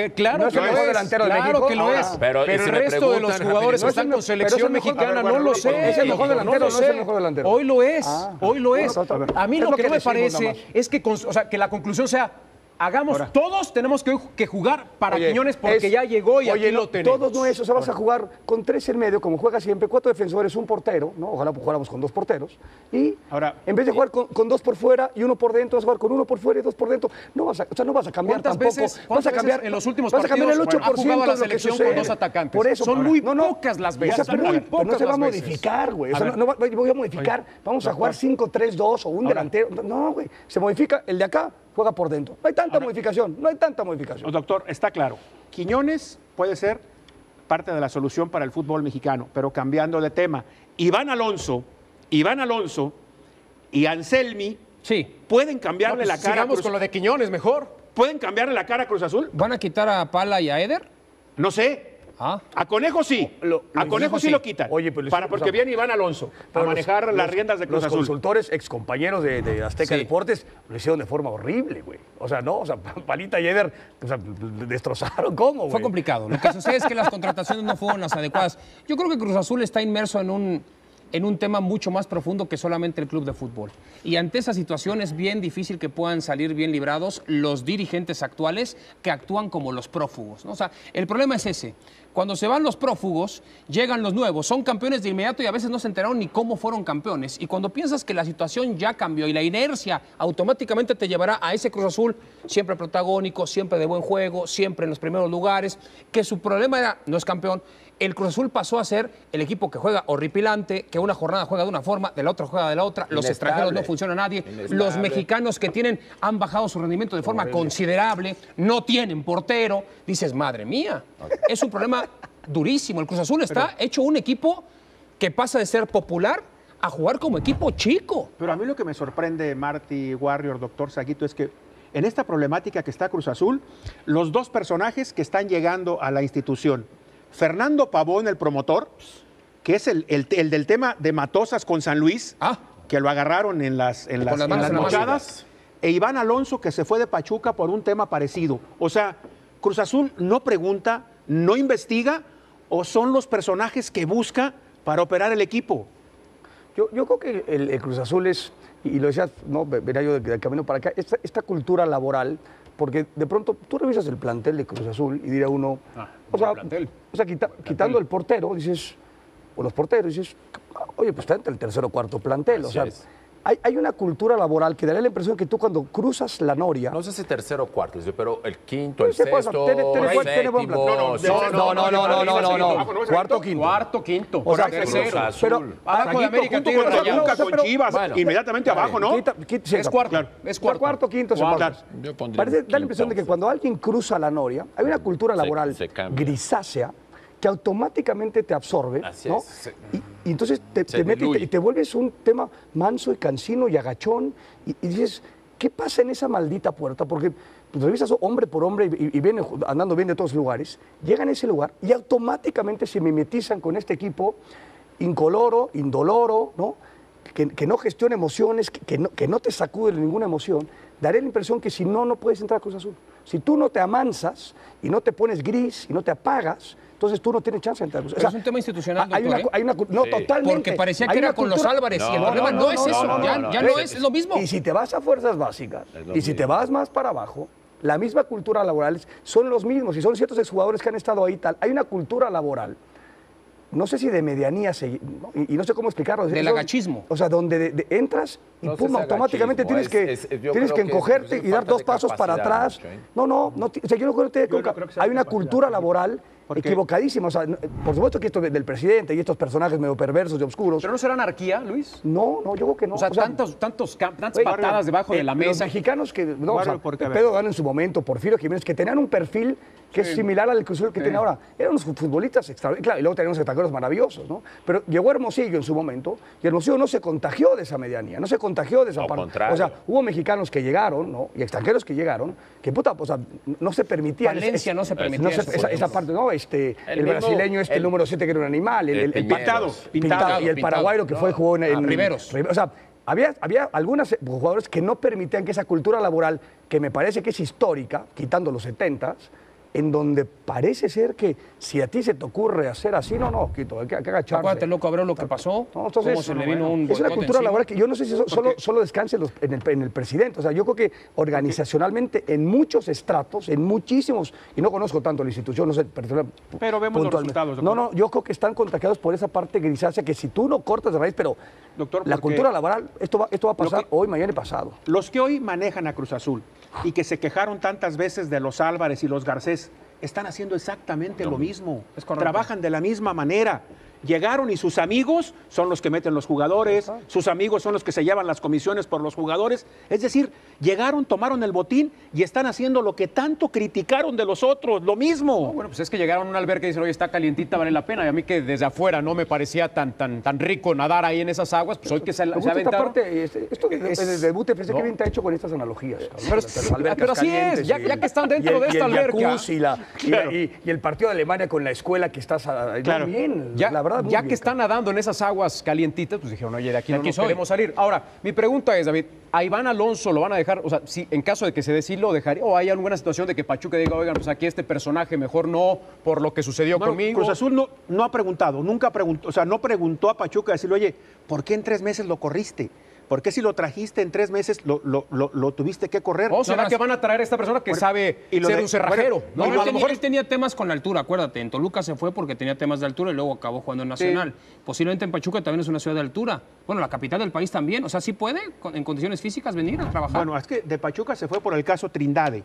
que lo es. Pero el resto de los jugadores que están con selección mexicana no lo sé. Es el mejor delantero, no es el mejor delantero. Hoy lo es, hoy lo es. A mí lo que no me parece es que la conclusión sea, todos tenemos que jugar para Quiñones porque ya llegó y aquí lo tenemos. Todos no es, o sea, vas a jugar con 3 en medio, como juega siempre, 4 defensores, un portero, ¿no? Ojalá jugáramos con 2 porteros. Y en vez de jugar con 2 por fuera y 1 por dentro, vas a jugar con 1 por fuera y 2 por dentro. No vas a cambiar tampoco. Vas a cambiar en los últimos partidos el 8% ha jugado la de lo que selección sucede. con 2 atacantes. Por eso, son muy pocas las veces. No se va a modificar, güey. O sea, no voy a modificar. Vamos a jugar 5-3-2 o un delantero. No, güey. Se modifica el de acá. Juega por dentro. No hay tanta modificación, Doctor, está claro. Quiñones puede ser parte de la solución para el fútbol mexicano, pero cambiando de tema. Iván Alonso y Anselmi pueden cambiarle la cara. Sigamos con lo de Quiñones mejor. ¿Pueden cambiarle la cara a Cruz Azul? ¿Van a quitar a Pala y a Eder? No sé. A Conejo sí. A Conejo sí lo quitan. Oye, pero porque viene Iván Alonso a manejar las riendas de Cruz Azul. Los consultores, excompañeros de Azteca Deportes, lo hicieron de forma horrible, güey. O sea, Palita y Eder, destrozaron. ¿Cómo, güey? Fue complicado. Lo que sucede es que las contrataciones no fueron las adecuadas. Yo creo que Cruz Azul está inmerso en un tema mucho más profundo que solamente el club de fútbol. Y ante esa situación es bien difícil que puedan salir bien librados los dirigentes actuales que actúan como los prófugos, ¿no? O sea, el problema es ese. Cuando se van los prófugos, llegan los nuevos, son campeones de inmediato y a veces no se enteraron ni cómo fueron campeones. Y cuando piensas que la situación ya cambió y la inercia automáticamente te llevará a ese Cruz Azul, siempre protagónico, siempre de buen juego, siempre en los primeros lugares, que su problema era, no es campeón, el Cruz Azul pasó a ser el equipo que juega horripilante, que una jornada juega de una forma, de la otra juega de la otra, los extranjeros no funciona nadie, los mexicanos que han bajado su rendimiento de forma considerable, no tienen portero, dices, madre mía, es un problema durísimo. El Cruz Azul está hecho un equipo que pasa de ser popular a jugar como equipo chico. Pero a mí lo que me sorprende, Marty Warrior, doctor Saguito, es que en esta problemática que está Cruz Azul, los dos personajes que están llegando a la institución. Fernando Pavón, el promotor, que es el del tema de Matosas con San Luis, que lo agarraron en las mochadas, e Iván Alonso, que se fue de Pachuca por un tema parecido. O sea, Cruz Azul no pregunta, no investiga, o son los personajes que busca para operar el equipo. Yo creo que el Cruz Azul es, y lo decía, no, verá yo del camino para acá, esta cultura laboral, porque de pronto tú revisas el plantel de Cruz Azul y dirá uno, quitando el portero, dices, o los porteros, dices, oye, pues está entre el tercer o cuarto plantel. Así es. Hay una cultura laboral que daría la impresión que tú cuando cruzas la noria... No sé si tercero o cuarto, pero el quinto, el sexto, el séptimo... No. Cuarto, quinto. Cuarto, quinto. O sea, tercero. Pero abajo de América, junto con Toluca, con Chivas, inmediatamente abajo, ¿no? Es cuarto. Es cuarto, quinto. Parece, da la impresión de que cuando alguien cruza la noria, hay una cultura laboral grisácea que automáticamente te absorbe, ¿no? Y entonces te metes y te vuelves un tema manso y cansino y agachón y dices, ¿qué pasa en esa maldita puerta? Porque pues, revisas hombre por hombre y vienen andando bien de todos lugares, llegan a ese lugar y automáticamente se mimetizan con este equipo incoloro, indoloro, ¿no? Que no gestiona emociones, que no te sacude ninguna emoción. Daré la impresión que si no puedes entrar a Cruz Azul. Si tú no te amansas y no te pones gris y no te apagas, entonces tú no tienes chance de entrar. O sea, es un tema institucional, doctor, no, totalmente. Porque parecía que era con los Álvarez y el problema no es eso, ya no es lo mismo. Y si te vas a fuerzas básicas y si te vas más para abajo, la misma cultura laboral son los mismos y son ciertos exjugadores que han estado ahí tal. Hay una cultura laboral, no sé si de medianía, y no sé cómo explicarlo. Del agachismo. O sea, donde entras y pum, automáticamente tienes que encogerte y dar dos pasos para atrás. No, o sea, yo no creo que hay una cultura laboral equivocadísima. O sea, por supuesto que esto del presidente y estos personajes medio perversos y oscuros. ¿Pero no será anarquía, Luis? No, yo creo que no. O sea, tantas patadas debajo de la mesa. Los mexicanos que, Pedro Gana en su momento, Porfirio Jiménez, que tenían un perfil que es similar al Cruz Azul que tiene ahora. Eran unos futbolistas extraordinarios. Claro, y luego teníamos ataqueros maravillosos, ¿no? Pero llegó Hermosillo en su momento y Hermosillo no se contagió de esa medianía, no se contagió de esa parte. Contrario. O sea, hubo mexicanos que llegaron, ¿no? Y extranjeros que llegaron, que puta, o sea, no se permitían. Valencia no se permitía. Esa parte, ¿no? El brasileño el número 7 que era un animal, el pintado, y el paraguayo que jugó en Riveros. O sea, había algunos jugadores que no permitían que esa cultura laboral, que me parece que es histórica, quitando los 70s, en donde parece ser que si a ti se te ocurre hacer así, Quito, hay que agacharse. Acuérdate, loco, Abreu, lo que pasó. No, entonces, cómo se le vino un es una cultura laboral que yo no sé si solo descanse en el presidente. O sea, yo creo que organizacionalmente en muchos estratos, en muchísimos, y no conozco tanto la institución, no sé, pero vemos los resultados. Doctor. No, yo creo que están contagiados por esa parte grisácea que si tú no cortas de raíz, pero doctor, la cultura laboral, esto va a pasar hoy, mañana y pasado. Los que hoy manejan a Cruz Azul y que se quejaron tantas veces de los Álvarez y los Garcés, están haciendo exactamente lo mismo. Trabajan de la misma manera. Llegaron y sus amigos son los que meten los jugadores, sus amigos son los que se llevan las comisiones por los jugadores. Es decir, llegaron, tomaron el botín y están haciendo lo que tanto criticaron de los otros, lo mismo. No, bueno, pues es que llegaron a un alberca y dicen, oye, está calientita, vale la pena. Y a mí que desde afuera no me parecía tan rico nadar ahí en esas aguas, pues hoy que se aventaron. Esto es debut, pensé que bien te ha hecho con estas analogías. Pero así es, ya que están dentro de esta alberca. Y el partido de Alemania con la escuela que estás bien, la verdad. Ya que están nadando en esas aguas calientitas, pues dijeron, oye, de aquí no nos queremos salir. Ahora, mi pregunta es, David, ¿a Iván Alonso lo van a dejar? O sea, si en caso de que se dé sí lo dejaría, o hay alguna situación de que Pachuca diga, oigan, pues aquí este personaje mejor no, por lo que sucedió conmigo. Cruz Azul no ha preguntado, nunca preguntó, o sea, no preguntó a Pachuca decirle, oye, ¿por qué en 3 meses lo corriste? ¿Por qué si lo trajiste en 3 meses lo tuviste que correr? ¿O será que van a traer a esta persona que sabe ser un cerrajero? Bueno, a lo mejor él tenía temas con la altura, acuérdate. En Toluca se fue porque tenía temas de altura y luego acabó jugando en Nacional. Sí. Posiblemente en Pachuca también es una ciudad de altura. Bueno, la capital del país también. O sea, ¿sí puede en condiciones físicas venir a trabajar? Bueno, es que de Pachuca se fue por el caso Trindade.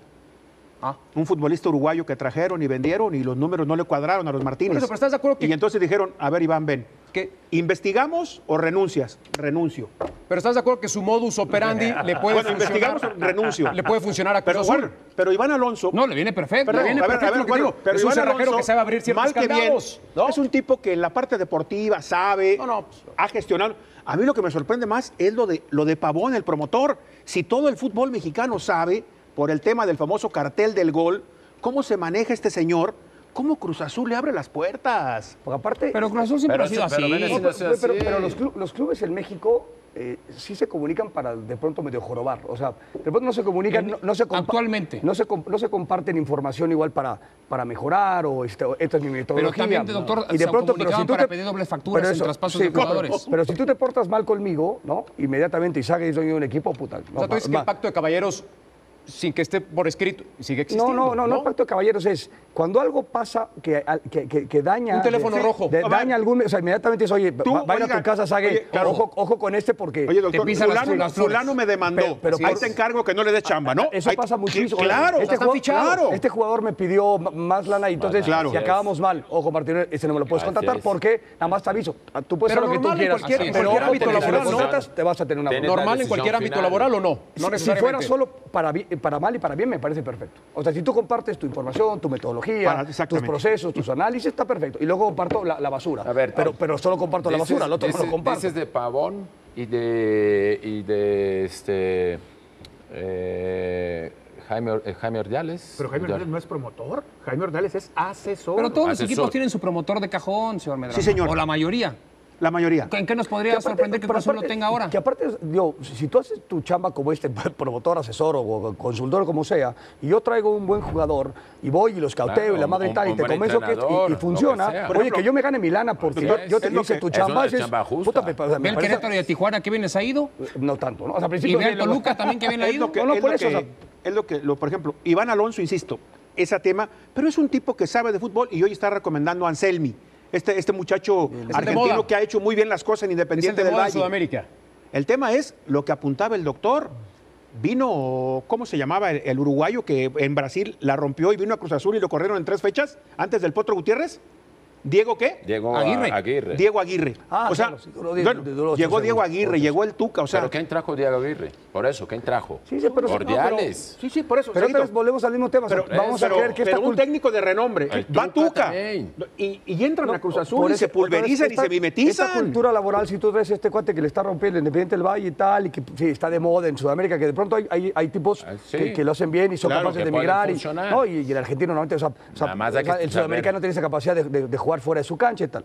Un futbolista uruguayo que trajeron y vendieron y los números no le cuadraron a los Martínez. Pero ¿estás de acuerdo que... Y entonces dijeron, a ver, Iván, ven, ¿qué? ¿Investigamos o renuncias? Renuncio. Pero ¿estás de acuerdo que su modus operandi le puede funcionar? Investigamos o renuncio. Le puede funcionar a Cruz Azul. Pero Iván Alonso... No, le viene perfecto. Pero es un cerrajero que sabe abrir ciertos candados. ¿No? Es un tipo que en la parte deportiva sabe, ha gestionado. A mí lo que me sorprende más es lo de Pavón, el promotor. Si todo el fútbol mexicano sabe, por el tema del famoso cartel del gol, ¿cómo se maneja este señor? ¿Cómo Cruz Azul le abre las puertas? Porque aparte, pero Cruz Azul siempre ha sido así. Pero los clubes en México sí se comunican para de pronto medio jorobar. O sea, de pronto no se comunican, actualmente. No se comparten información igual para mejorar o esta es mi metodología. Pero también, doctor, y de pronto, pero si tú para pedir dobles facturas en traspasos de jugadores. Pero si tú te portas mal conmigo, ¿no? Inmediatamente y saques de un equipo, puta. O sea, tú dices que el pacto de caballeros, sin que esté por escrito, sigue existiendo. No, el pacto de caballeros es cuando algo pasa que daña... Un teléfono rojo. Daña algún... O sea, inmediatamente es, oye, vaya a tu casa, Sague, claro, ojo con este porque... Oye, doctor, fulano me demandó, pero ahí te encargo que no le des chamba, ¿no? Eso pasa muchísimo. Claro, este jugador me pidió más lana y entonces si acabamos mal, ojo, Martín, ese no me lo puedes contratar porque nada más te aviso. Tú puedes hacer lo que tú quieras, pero ojo, porque si lo contratas te vas a tener una... ¿Normal en cualquier ámbito laboral o no? Si fuera solo para mal y para bien, me parece perfecto. O sea, si tú compartes tu información, tu metodología, tus procesos, tus análisis, está perfecto. Y luego comparto la basura. A ver, pero solo comparto la basura, el otro no lo comparto. Dices de Pavón y de Jaime Ordiales. Pero Jaime Ordiales no es promotor. Jaime Ordiales es asesor. Pero todos los equipos tienen su promotor de cajón, señor Medrano. Sí, señor. O la mayoría. La mayoría. ¿En qué nos podría sorprender que Cruz Azul lo tenga ahora? Que aparte, digo, si tú haces tu chamba como promotor, asesor o consultor, como sea, y yo traigo un buen jugador y voy y lo escauteo y la madre y tal, y te convenzo que y funciona, oye, que yo me gane mi lana porque yo te hice tu chamba. ¿Ve el Querétaro y a Tijuana que vienes ha ido? No tanto, ¿no? O sea, ¿Y ve el Toluca también que viene ha ido? No, por eso. Es lo que, por ejemplo, Iván Alonso, insisto, ese tema, pero es un tipo que sabe de fútbol y hoy está recomendando a Anselmi. Este muchacho argentino que ha hecho muy bien las cosas en Independiente del Valle. Sudamérica. El tema es lo que apuntaba el doctor. Vino, ¿cómo se llamaba? El uruguayo que en Brasil la rompió y vino a Cruz Azul y lo corrieron en 3 fechas antes del Potro Gutiérrez. ¿Diego qué? Diego Aguirre. Diego Aguirre. O sea, llegó Diego Aguirre, llegó el Tuca. O sea, ¿pero quién trajo Diego Aguirre? Por eso, ¿quién trajo? Sí, pero Ordiales. Sí, por eso. Pero entonces volvemos al mismo tema. Vamos a creer que un técnico de renombre va Tuca y entran a Cruz Azul y se pulverizan y se mimetizan. Esta cultura laboral, si tú ves este cuate que le está rompiendo el Independiente del Valle y tal, y que sí, está de moda en Sudamérica, que de pronto hay tipos que lo hacen bien y son capaces de emigrar. Y el argentino normalmente, el sudamericano tiene esa capacidad de jugar fuera de su cancha y tal.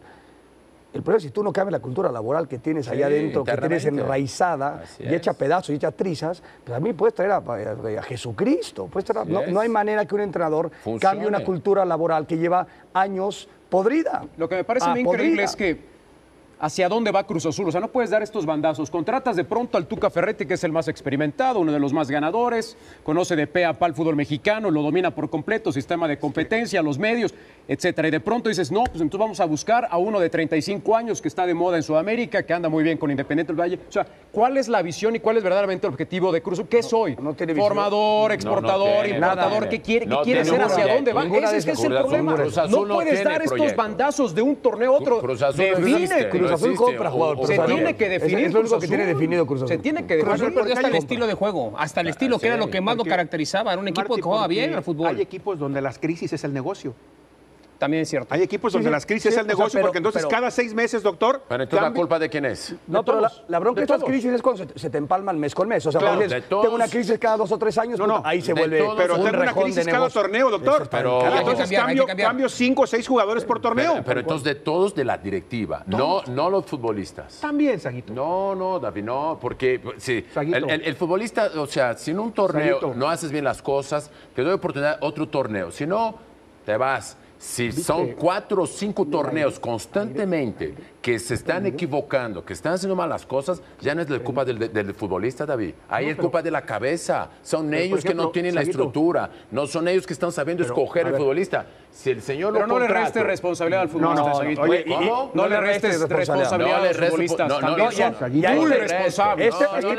El problema es si tú no cambias la cultura laboral que tienes allá adentro, que tienes enraizada y hecha pedazos y hecha trizas, pues a mí puedes traer a Jesucristo. No hay manera que un entrenador cambie una cultura laboral que lleva años podrida. Lo que me parece muy increíble es que ¿hacia dónde va Cruz Azul? O sea, no puedes dar estos bandazos. Contratas de pronto al Tuca Ferretti, que es el más experimentado, uno de los más ganadores, conoce de pe a pa el fútbol mexicano, lo domina por completo, sistema de competencia, los medios, etcétera. Y de pronto dices, no, pues entonces vamos a buscar a uno de 35 años que está de moda en Sudamérica, que anda muy bien con Independiente del Valle. O sea, ¿cuál es la visión y cuál es verdaderamente el objetivo de Cruz Azul? ¿Qué soy? Formador, exportador, importador, ¿qué quiere ser? ¿Hacia dónde va? Ese es el problema. No puedes dar estos bandazos de un torneo a otro. Define. Cruz Azul compra jugadores. Se tiene que definir. Es lo único que tiene definido Cruz Azul. Se tiene que Cruz definir. Azul perdió hasta el estilo de juego, hasta el estilo que era lo que más lo caracterizaba. Era un equipo que jugaba bien al fútbol. Hay equipos donde las crisis es el negocio. También es cierto. Hay equipos donde las crisis es el negocio, porque entonces cada 6 meses, doctor... Pero entonces la culpa de quién es. No, pero la bronca de estas crisis es cuando se te empalman mes con mes. O sea, tengo una crisis cada 2 o 3 años, ahí se vuelve pero un tengo una crisis cada torneo, doctor. Pero entonces cambio 5 o 6 jugadores por torneo. Pero entonces de todos de la directiva, no los futbolistas. También, Saguito. No, David, no, porque sí, el futbolista, o sea, si en un torneo no haces bien las cosas, te doy oportunidad otro torneo. Si no, te vas. Si son 4 o 5 torneos constantemente que se están equivocando, que están haciendo malas cosas, ya no es la culpa del futbolista, David. Ahí es culpa de la cabeza. Son ellos que no tienen la estructura. No son ellos que están sabiendo escoger el futbolista. Si el señor pero no le restes responsabilidad al futbolista. ¿Cómo? No le restes responsabilidad a los futbolistas. También son muy responsables.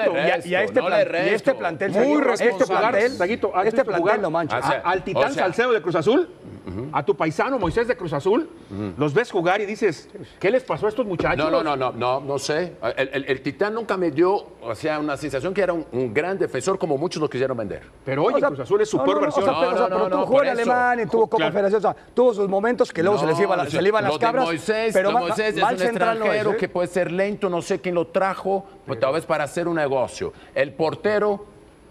Y a este plantel, muy responsable. Este plantel lo mancha. Al Titán Salcedo de Cruz Azul, a tu paisano Moisés de Cruz Azul, los ves jugar y dices, ¿qué les pasó a estos muchachos? No sé. El Titán nunca me dio, o sea, una sensación que era un gran defensor como muchos lo quisieron vender. Pero oye, Cruz Azul es su peor versión. Pero tú jugó en Alemania y tuvo Copa Federación, o sea, tuvo sus momentos que luego se le iban las cabras. Pero Moisés es un extranjero que puede ser lento, no sé quién lo trajo, pues tal vez para hacer un negocio. El portero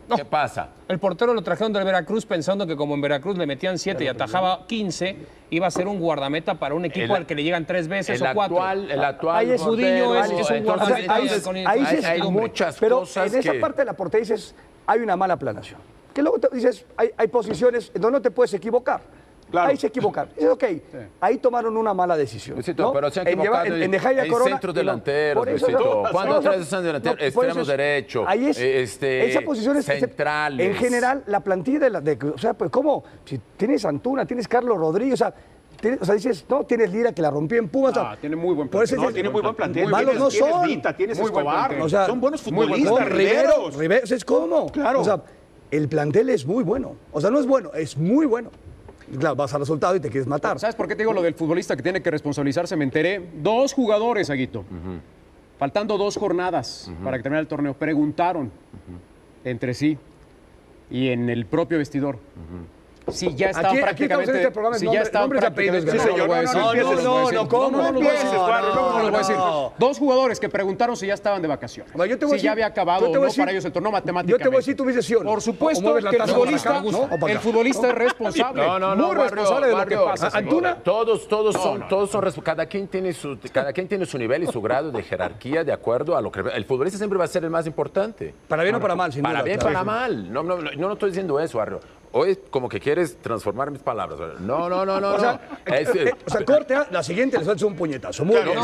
¿Qué pasa? El portero lo trajeron del Veracruz pensando que como en Veracruz le metían 7 y atajaba 15, iba a ser un guardameta para un equipo al que le llegan 3 veces o 4. El actual ahí es Gudiño, es un guardameta. Ahí hay muchas pero cosas en esa parte de la portería dices, hay una mala planeación. Que luego te dices, hay posiciones donde no te puedes equivocar. Claro. Ahí se equivocaron. Dices, ok, ahí tomaron una mala decisión. ¿no? Pero se han equivocado en dejar a Corona. Centros delanteros, ¿cuándo traes centros delanteros? Extremos derechos, ahí esa posición es centrales. En general, la plantilla o sea, pues, ¿cómo? Si tienes Antuna, tienes Carlos Rodríguez, o sea, dices, no, tienes Lira que la rompió en Pumas. Tiene muy buen plantel. Tiene muy buen plantel. Malos no son. Tienes Escobar. O sea, son buenos futbolistas. Riveros, ¿es cómo? Claro. O sea, el plantel es muy bueno. O sea, no es bueno, es muy bueno. Claro, vas al resultado y te quieres matar. ¿Sabes por qué te digo lo del futbolista que tiene que responsabilizarse? Me enteré. 2 jugadores, Aguito. Faltando 2 jornadas para que termine el torneo. Preguntaron entre sí y en el propio vestidor. Si ya están prácticamente. En este programa, si ya están prácticamente. Sí, señor. No, ¿cómo? No lo voy a decir. 2 jugadores que preguntaron si ya estaban de vacaciones. Si ya había acabado o no para ellos el torneo matemáticamente. Yo te voy a decir tu visión. Por supuesto que el futbolista es responsable. Muy responsable de lo que pasa. Antuna. Todos son responsables. Cada quien tiene su nivel y su grado de jerarquía de acuerdo a lo que. El futbolista siempre va a ser el más importante. Para bien o para mal, sin duda. Para bien o para mal. No estoy diciendo eso, Barrio. Hoy como que quieres transformar mis palabras. No. O sea, corte, la siguiente le sueltas un puñetazo. Muy bien.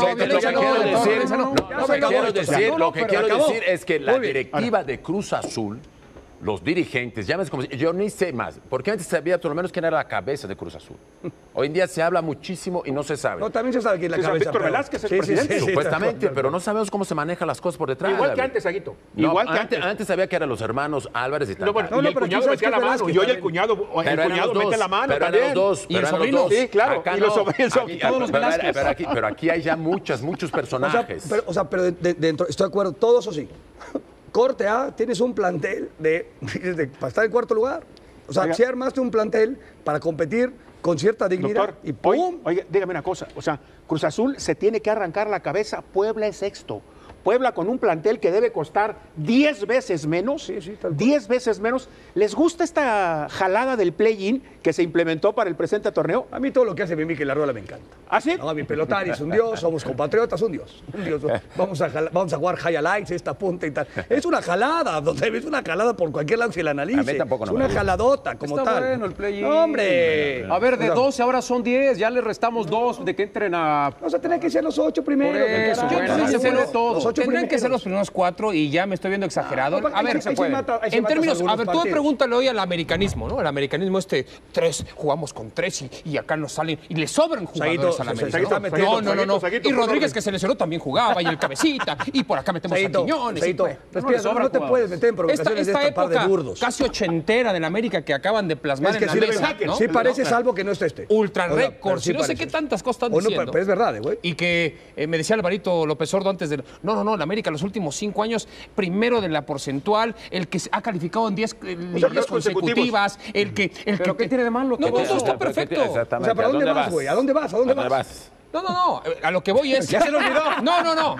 Lo que quiero decir es que la directiva de Cruz Azul, los dirigentes, llámese como yo ni sé más, porque antes sabía por lo menos quién era la cabeza de Cruz Azul. Hoy en día se habla muchísimo y no se sabe. No, también se sabe quién es la cabeza. Víctor Velázquez es el presidente. Supuestamente, pero no sabemos cómo se manejan las cosas por detrás. Igual que antes, Aguito. Igual que antes sabía que eran los hermanos Álvarez y tal. Y el cuñado metía la mano. Y hoy el cuñado mete la mano también. Pero eran los dos. Y el sobrino. Sí, claro. Y los sobrinos. Pero aquí hay ya muchos personajes. Pero dentro, estoy de acuerdo, todos o sí. Corte A, tienes un plantel para estar en cuarto lugar. O sea, si armaste un plantel para competir con cierta dignidad. Doctor, y ¡pum! Oye, dígame una cosa. O sea, Cruz Azul se tiene que arrancar la cabeza. Puebla es sexto. Puebla con un plantel que debe costar 10 veces menos. 10 veces menos. ¿Les gusta esta jalada del play-in que se implementó para el presente torneo? A mí todo lo que hace Miquel Arriola me encanta. ¿Ah, sí? No, mi pelotari es un dios, somos compatriotas, un dios. Vamos a jugar highlights, esta punta y tal. Es una jalada, es una jalada por cualquier lado que se la analice. A mí tampoco es una jaladota como está tal. Bueno el play-in. No, hombre. A ver, de 12 ahora son 10, ya le restamos 2 de que entren a... O sea, tienen que ser los 8 primero. Eso, tendrían que ser los primeros 4 y ya me estoy viendo exagerado. A ver, en términos, a ver, tú pregúntale hoy al americanismo, ¿no? El americanismo 3, jugamos con 3 y acá nos salen y le sobran jugadores al América. No. Y Rodríguez que se lesionó también jugaba y el cabecita y por acá metemos a Quiñones. No te puedes meter en provocaciones de esta par de burdos. Casi ochentera del América que acaban de plasmar en la mesa, ¿no? Sí parece, salvo que no esté Ultra récords, y no sé qué tantas cosas están diciendo. Pero es verdad, güey. Y que me decía Alvarito López Sordo antes de... No, la América los últimos 5 años, primero de la porcentual, el que ha calificado en 10 ligas consecutivas, ¿Pero qué tiene de malo? No, está perfecto. O sea, ¿para dónde vas, güey? ¿A dónde vas? No, a lo que voy es... ¿Ya se lo olvidó? No,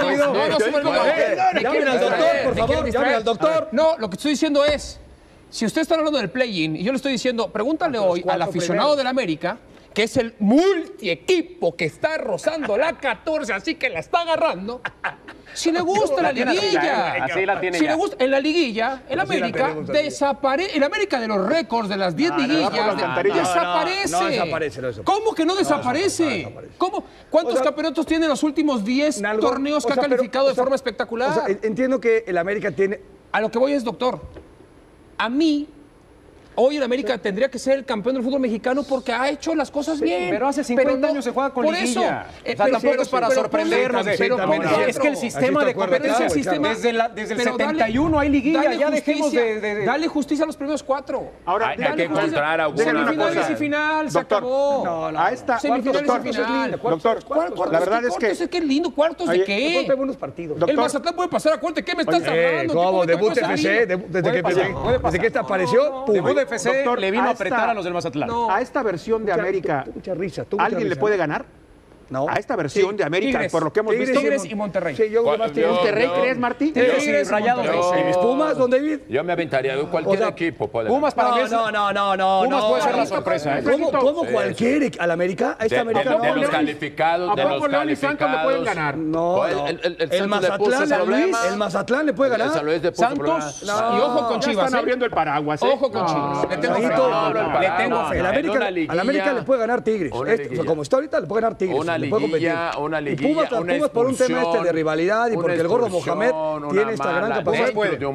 Llamen al doctor, por favor, llamen al doctor. No, lo que estoy diciendo es, si usted está hablando del play-in, y yo le estoy diciendo, pregúntale hoy al aficionado del América, que es el multiequipo que está rozando la 14, así que la está agarrando, si le gusta la liguilla. Así la tiene si le gusta, en la liguilla, el América desaparece. El América de los récords de las 10 liguillas desaparece. No desaparece. ¿Cómo que no desaparece? ¿Cómo? ¿Cuántos campeonatos tiene los últimos 10 torneos que ha calificado de forma espectacular? O sea, entiendo que el América tiene... A lo que voy es, doctor, a mí... Hoy el América tendría que ser el campeón del fútbol mexicano porque ha hecho las cosas bien. Pero hace 50 años se juega con liguilla. Por eso. Tampoco es para sorprendernos. Es que el sistema de competencia desde el 71 hay liguilla. Ya dejemos de... Dale justicia a los primeros 4. Ahora, hay que encontrar a semifinales y final, se acabó. A esta... Semifinales y final. Doctor, la verdad es que... Qué lindo, ¿cuartos de qué? buenos partidos. El Mazatlán puede pasar a cuartos. ¿De qué me estás hablando? ¿Cómo? Debut FC, desde que este apareció, Debut FC le vino a apretar a los del Mazatlán. A esta versión de América, ¿alguien le puede ganar? a esta versión de América, Tigres, por lo que hemos visto. Tigres y Monterrey. Sí, yo ¿Monterrey crees, Martín? Tigres y Rayados. ¿Y mis Pumas, don David? Yo me aventaría de cualquier equipo. Pumas para mí. No. Pumas puede ser la sorpresa. ¿Cómo cualquier al América? A esta América no. De los calificados, de los calificados. le pueden ganar? No. El Mazatlán le puede ganar. Santos. Y ojo con Chivas. Están abriendo el paraguas. Ojo con Chivas. Le tengo fe. Al América le puede ganar Tigres. Como está ahorita, le puede ganar Tigres. Una liguilla, y Pumas por un tema de rivalidad y porque el gordo Mohamed tiene esta gran capacidad.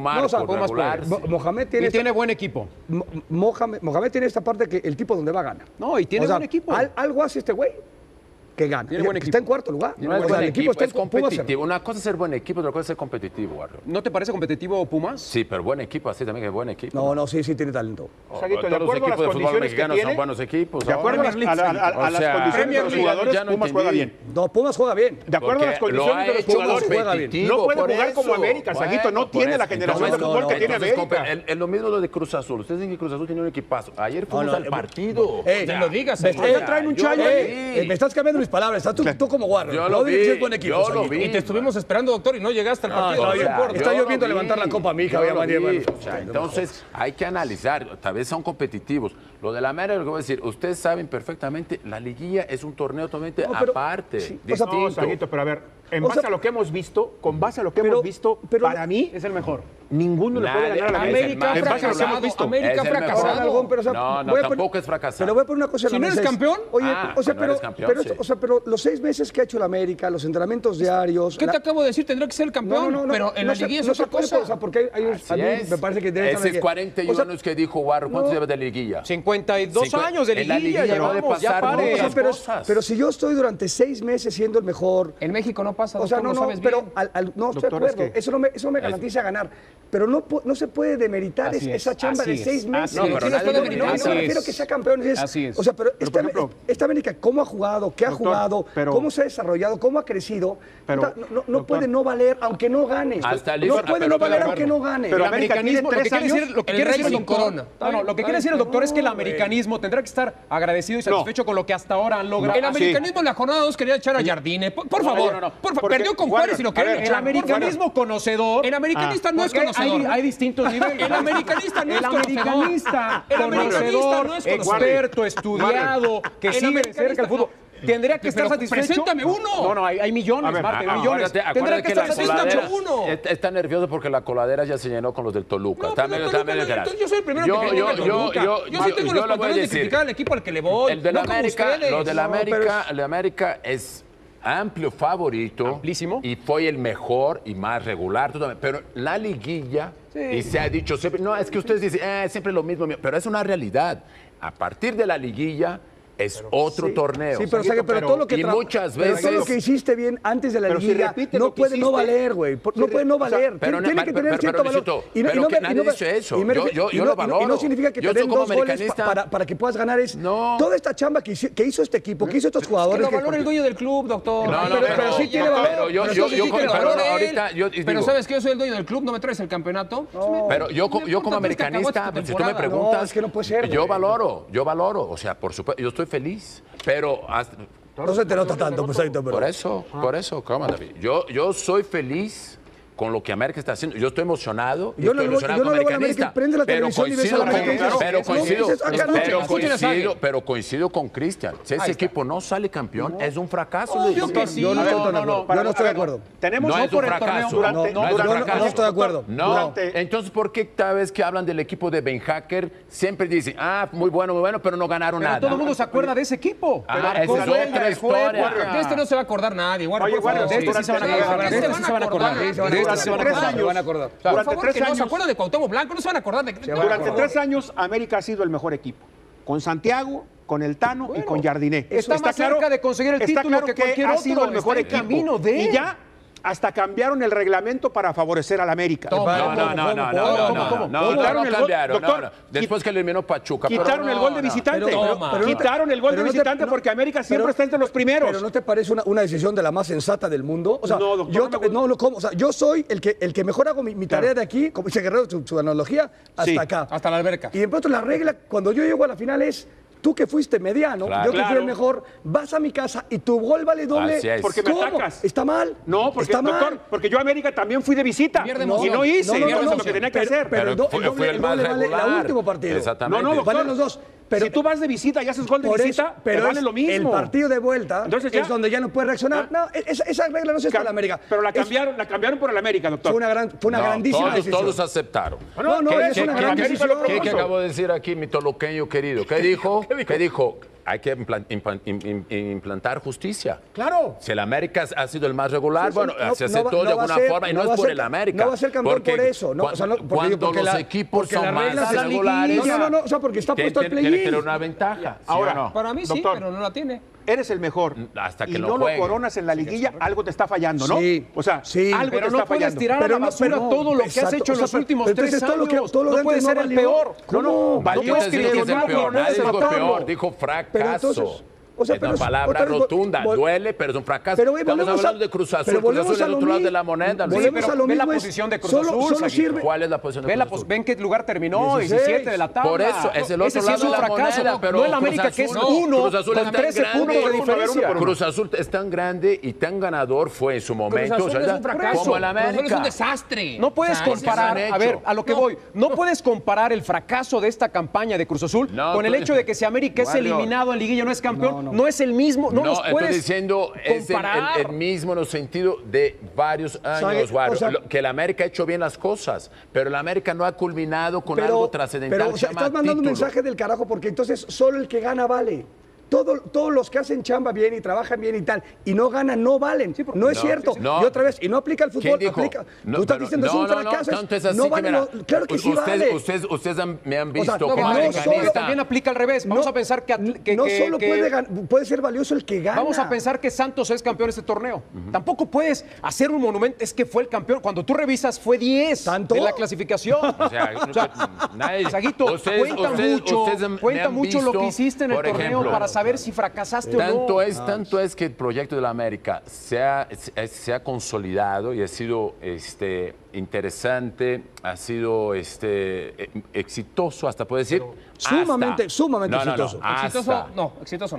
Mohamed tiene buen equipo. Mohamed tiene esta parte que el tipo donde va gana. No, y tiene buen equipo. Algo hace este güey que gana. Está en cuarto lugar. El equipo está competitivo. Una cosa es ser buen equipo, otra cosa es ser competitivo, Warrior. ¿No te parece competitivo Pumas? Sí, pero buen equipo, así también que es buen equipo. No, sí tiene talento. Saguito, Todos los equipos de fútbol mexicano son buenos equipos. De acuerdo a las condiciones de los jugadores, Pumas juega bien. No, Pumas juega bien. De acuerdo a las condiciones de los jugadores, juega bien. No puede jugar como América, Saguito. No tiene la generación de fútbol que tiene América. Es lo mismo lo de Cruz Azul. Ustedes dicen que Cruz Azul tiene un equipazo. Ayer fuimos al partido. No lo digas. Traen un chayo. Me estás cambiando mis palabras. Estás tú como Warrior. Yo lo vi. Yo lo vi. Y te estuvimos esperando, doctor, y no llegaste al partido. Está yo viendo levantar la copa a mi hija. Entonces, hay que analizar. Tal vez son competitivos. Lo de la América, lo que voy a decir, ustedes saben perfectamente, la liguilla es un torneo totalmente aparte. Distinto. No, Saguito, pero a ver, en base a lo que hemos visto, para mí es el mejor. Ninguno le puede ganar a la América. América ha fracasado. No, tampoco es fracasado. Pero voy a poner una cosa. Si no eres campeón. Oye, pero los 6 meses que ha hecho la América, los entrenamientos diarios. ¿Qué te acabo de decir? Tendrá que ser el campeón. Pero en la liguilla es otra cosa. Porque a mí me parece que debe ser. Ese es 41 años que dijo Warro. ¿Cuántos llevas de liguilla? 52 años de liguilla. Ya de pasar muchas cosas. Pero si yo estoy durante 6 meses siendo el mejor. En México no pasa. O sea, no sabes bien. No estoy de acuerdo. Eso no me garantiza ganar. Pero no se puede demeritar esa chamba de 6 meses. No, pero no me refiero que sea campeón. Así es. O sea, pero esta América, ¿cómo ha jugado? ¿Qué ha jugado? ¿Cómo se ha desarrollado? ¿Cómo ha crecido? No puede no valer, aunque no gane. No puede no valer, aunque no gane. Pero el americanismo, lo que quiere decir el doctor, lo que quiere decir el doctor es que el americanismo tendrá que estar agradecido y satisfecho con lo que hasta ahora han logrado. El americanismo en la jornada 2 quería echar a Jardine. Por favor, perdió con Juárez y lo querían echar. El americanismo conocedor. El americanista no es conocedor. Hay distintos niveles. El americanista no es conocedor. El americanista no es experto, estudiado, que sigue de cerca el fútbol. Tendría que estar satisfecho. Preséntame uno. No, hay millones, Martín, hay millones. Tendrá que estar satisfecho uno. Está nervioso porque la coladera ya se llenó con los del Toluca. Entonces yo soy el primero que critica al Toluca. Yo sí tengo los pantalones de criticar al equipo al que le voy. El de la América es amplio favorito. Amplísimo. Y fue el mejor y más regular. Pero la liguilla, y se ha dicho siempre, no, es que ustedes dicen, siempre lo mismo, pero es una realidad. A partir de la liguilla es otro torneo. Sí, pero todo lo que muchas veces todo lo que hiciste bien antes de la liguilla no puede no valer, güey. No puede no valer. Tiene que tener cierto valor. Pero nadie dice eso. Yo lo valoro. Y no significa que te den 2 goles para que puedas ganar. Toda esta chamba que hizo este equipo, que hizo estos jugadores. Pero valora el dueño del club, doctor. Pero sí tiene valor. Pero ¿sabes que yo soy el dueño del club? ¿No me traes el campeonato? Pero yo como americanista, si tú me preguntas, yo valoro. O sea, por supuesto, yo estoy feliz, pero no se te nota tanto, pues, por eso, ¿cómo, David? Yo soy feliz con lo que América está haciendo. Yo estoy emocionado. Estoy emocionado como americanista. Pero coincido con Cristian. Si ese equipo no sale campeón, es un fracaso. Yo no estoy de acuerdo. Tenemos no por el torneo durante. No estoy de acuerdo. Entonces, ¿por qué cada vez que hablan del equipo de Ben Hacker siempre dicen, muy bueno, pero no ganaron nada? Todo el mundo se acuerda de ese equipo. Esa es otra historia. De este no se va a acordar nadie. Oye, de este sí se van a acordar. Durante 3 años. No se acuerdan de Cuauhtémoc Blanco, no se van a acordar de. Durante 3 años, América ha sido el mejor equipo. Con Santiago, con el Tano y con Jardiné. Está más cerca de conseguir el título que cualquier otro. Ha sido el mejor equipo. Y ya hasta cambiaron el reglamento para favorecer al América. No cambiaron. Después que eliminó Pachuca. Quitaron el gol de visitante. Quitaron el gol de visitante porque América siempre está entre los primeros. Pero ¿no te parece una decisión de la más sensata del mundo? O sea, yo soy el que mejor hago mi tarea de aquí, como dice Guerrero, su analogía, hasta acá. Hasta la alberca. Y de pronto la regla, cuando yo llego a la final es tú que fuiste mediano, yo que fui el mejor, vas a mi casa y tu gol vale doble. Porque me atacas. ¿Está mal? No, porque, está doctor, mal. porque yo a América también fui de visita y no hice lo que tenía que hacer. Pero el doble vale el último partido. Exactamente. No, doctor, valen los dos. Pero si tú vas de visita y haces gol de visita, te vale lo mismo. El partido de vuelta es donde ya no puedes reaccionar. No, esa regla no se está en la América. Pero la cambiaron por el América, doctor. Fue una grandísima decisión. Todos aceptaron. No, es una gran decisión. ¿Qué acabo de decir aquí, mi toluqueño querido? ¿Qué dijo? ¿Qué dijo? Hay que implantar justicia. Claro. Si el América ha sido el más regular, se aceptó de alguna forma y no es por el América. No va a ser campeón por eso. Cuando los equipos son más regulares. No, o sea, porque está puesto el play-in. Tiene que tener una ventaja. Ahora, para mí sí, pero no la tiene. Eres el mejor. Hasta que y no lo coronas en la liguilla, algo te está fallando, ¿no? Sí. O sea, algo pero te no está puedes fallando. tirar a la basura todo lo que has hecho en los últimos 3 años. No puede ser el peor. No puedes criticar el peor. Nadie dijo peor, dijo fracaso. Es una palabra rotunda, duele, pero es un fracaso. Estamos hablando de Cruz Azul. Cruz Azul es el otro lado de la moneda. Volvemos a lo mismo. Ve la posición de Cruz Azul. ¿Cuál es la posición de Cruz Azul? Ven qué lugar terminó, 17 de la tabla. Por eso, es el otro lado de la moneda. Pero no el América, que es uno Cruz Azul con 13 puntos de diferencia. Cruz Azul es tan grande y tan ganador fue en su momento. Cruz Azul es un fracaso. Como el América. Cruz Azul es un desastre. No puedes comparar, a ver, a lo que voy, no puedes comparar el fracaso de esta campaña de Cruz Azul con el hecho de que si América es eliminado en liguilla no es campeón, no es el mismo. No los puedes estoy diciendo comparar. es el mismo en el sentido de varios años, que el América ha hecho bien las cosas, pero el América no ha culminado con algo trascendental. Pero estás mandando un mensaje del carajo porque entonces solo el que gana vale. Todos los que hacen chamba bien y trabajan bien y tal, y no ganan, no valen. No es cierto. Y otra vez, y no aplica el fútbol, aplica. Tú estás diciendo es un fracaso. No vale. Claro que sí vale. Ustedes me han visto como americanista. También aplica al revés. Vamos a pensar que no solo puede ser valioso el que gana. Vamos a pensar que Santos es campeón de este torneo. Tampoco puedes hacer un monumento. Es que fue el campeón. Cuando tú revisas, fue 10 de la clasificación. Saguito, cuenta mucho lo que hiciste en el torneo para saber si fracasaste o no. Tanto es que el proyecto de la América se ha consolidado y ha sido interesante, ha sido exitoso, hasta puede decir. Sumamente exitoso. Exitoso no. Exitoso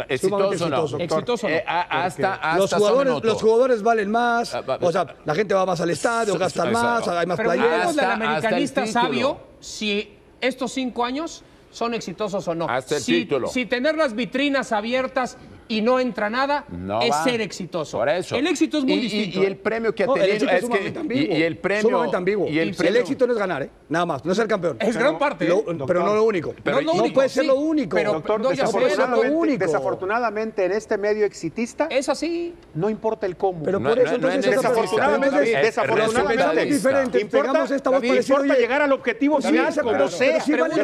no. Exitoso no. Hasta los jugadores valen más, o sea, la gente va más al estadio, gastan más, hay más playeras. Pero hablemos del americanista el sabio si estos 5 años son exitosos o no. Hasta el título. Si tener las vitrinas abiertas y no entra nada, es ser exitoso. Por eso. El éxito es muy distinto. Y el premio que ha tenido es que... Y el premio... Sumamente ambiguo. El éxito no es ganar, nada más, no es ser campeón. Es gran parte. Pero no lo único. No puede ser lo único. Pero, doctor, desafortunadamente en este medio exitista... Es así. No importa el cómo. Pero por eso entonces... Desafortunadamente. Diferente. Importa llegar al objetivo como sea.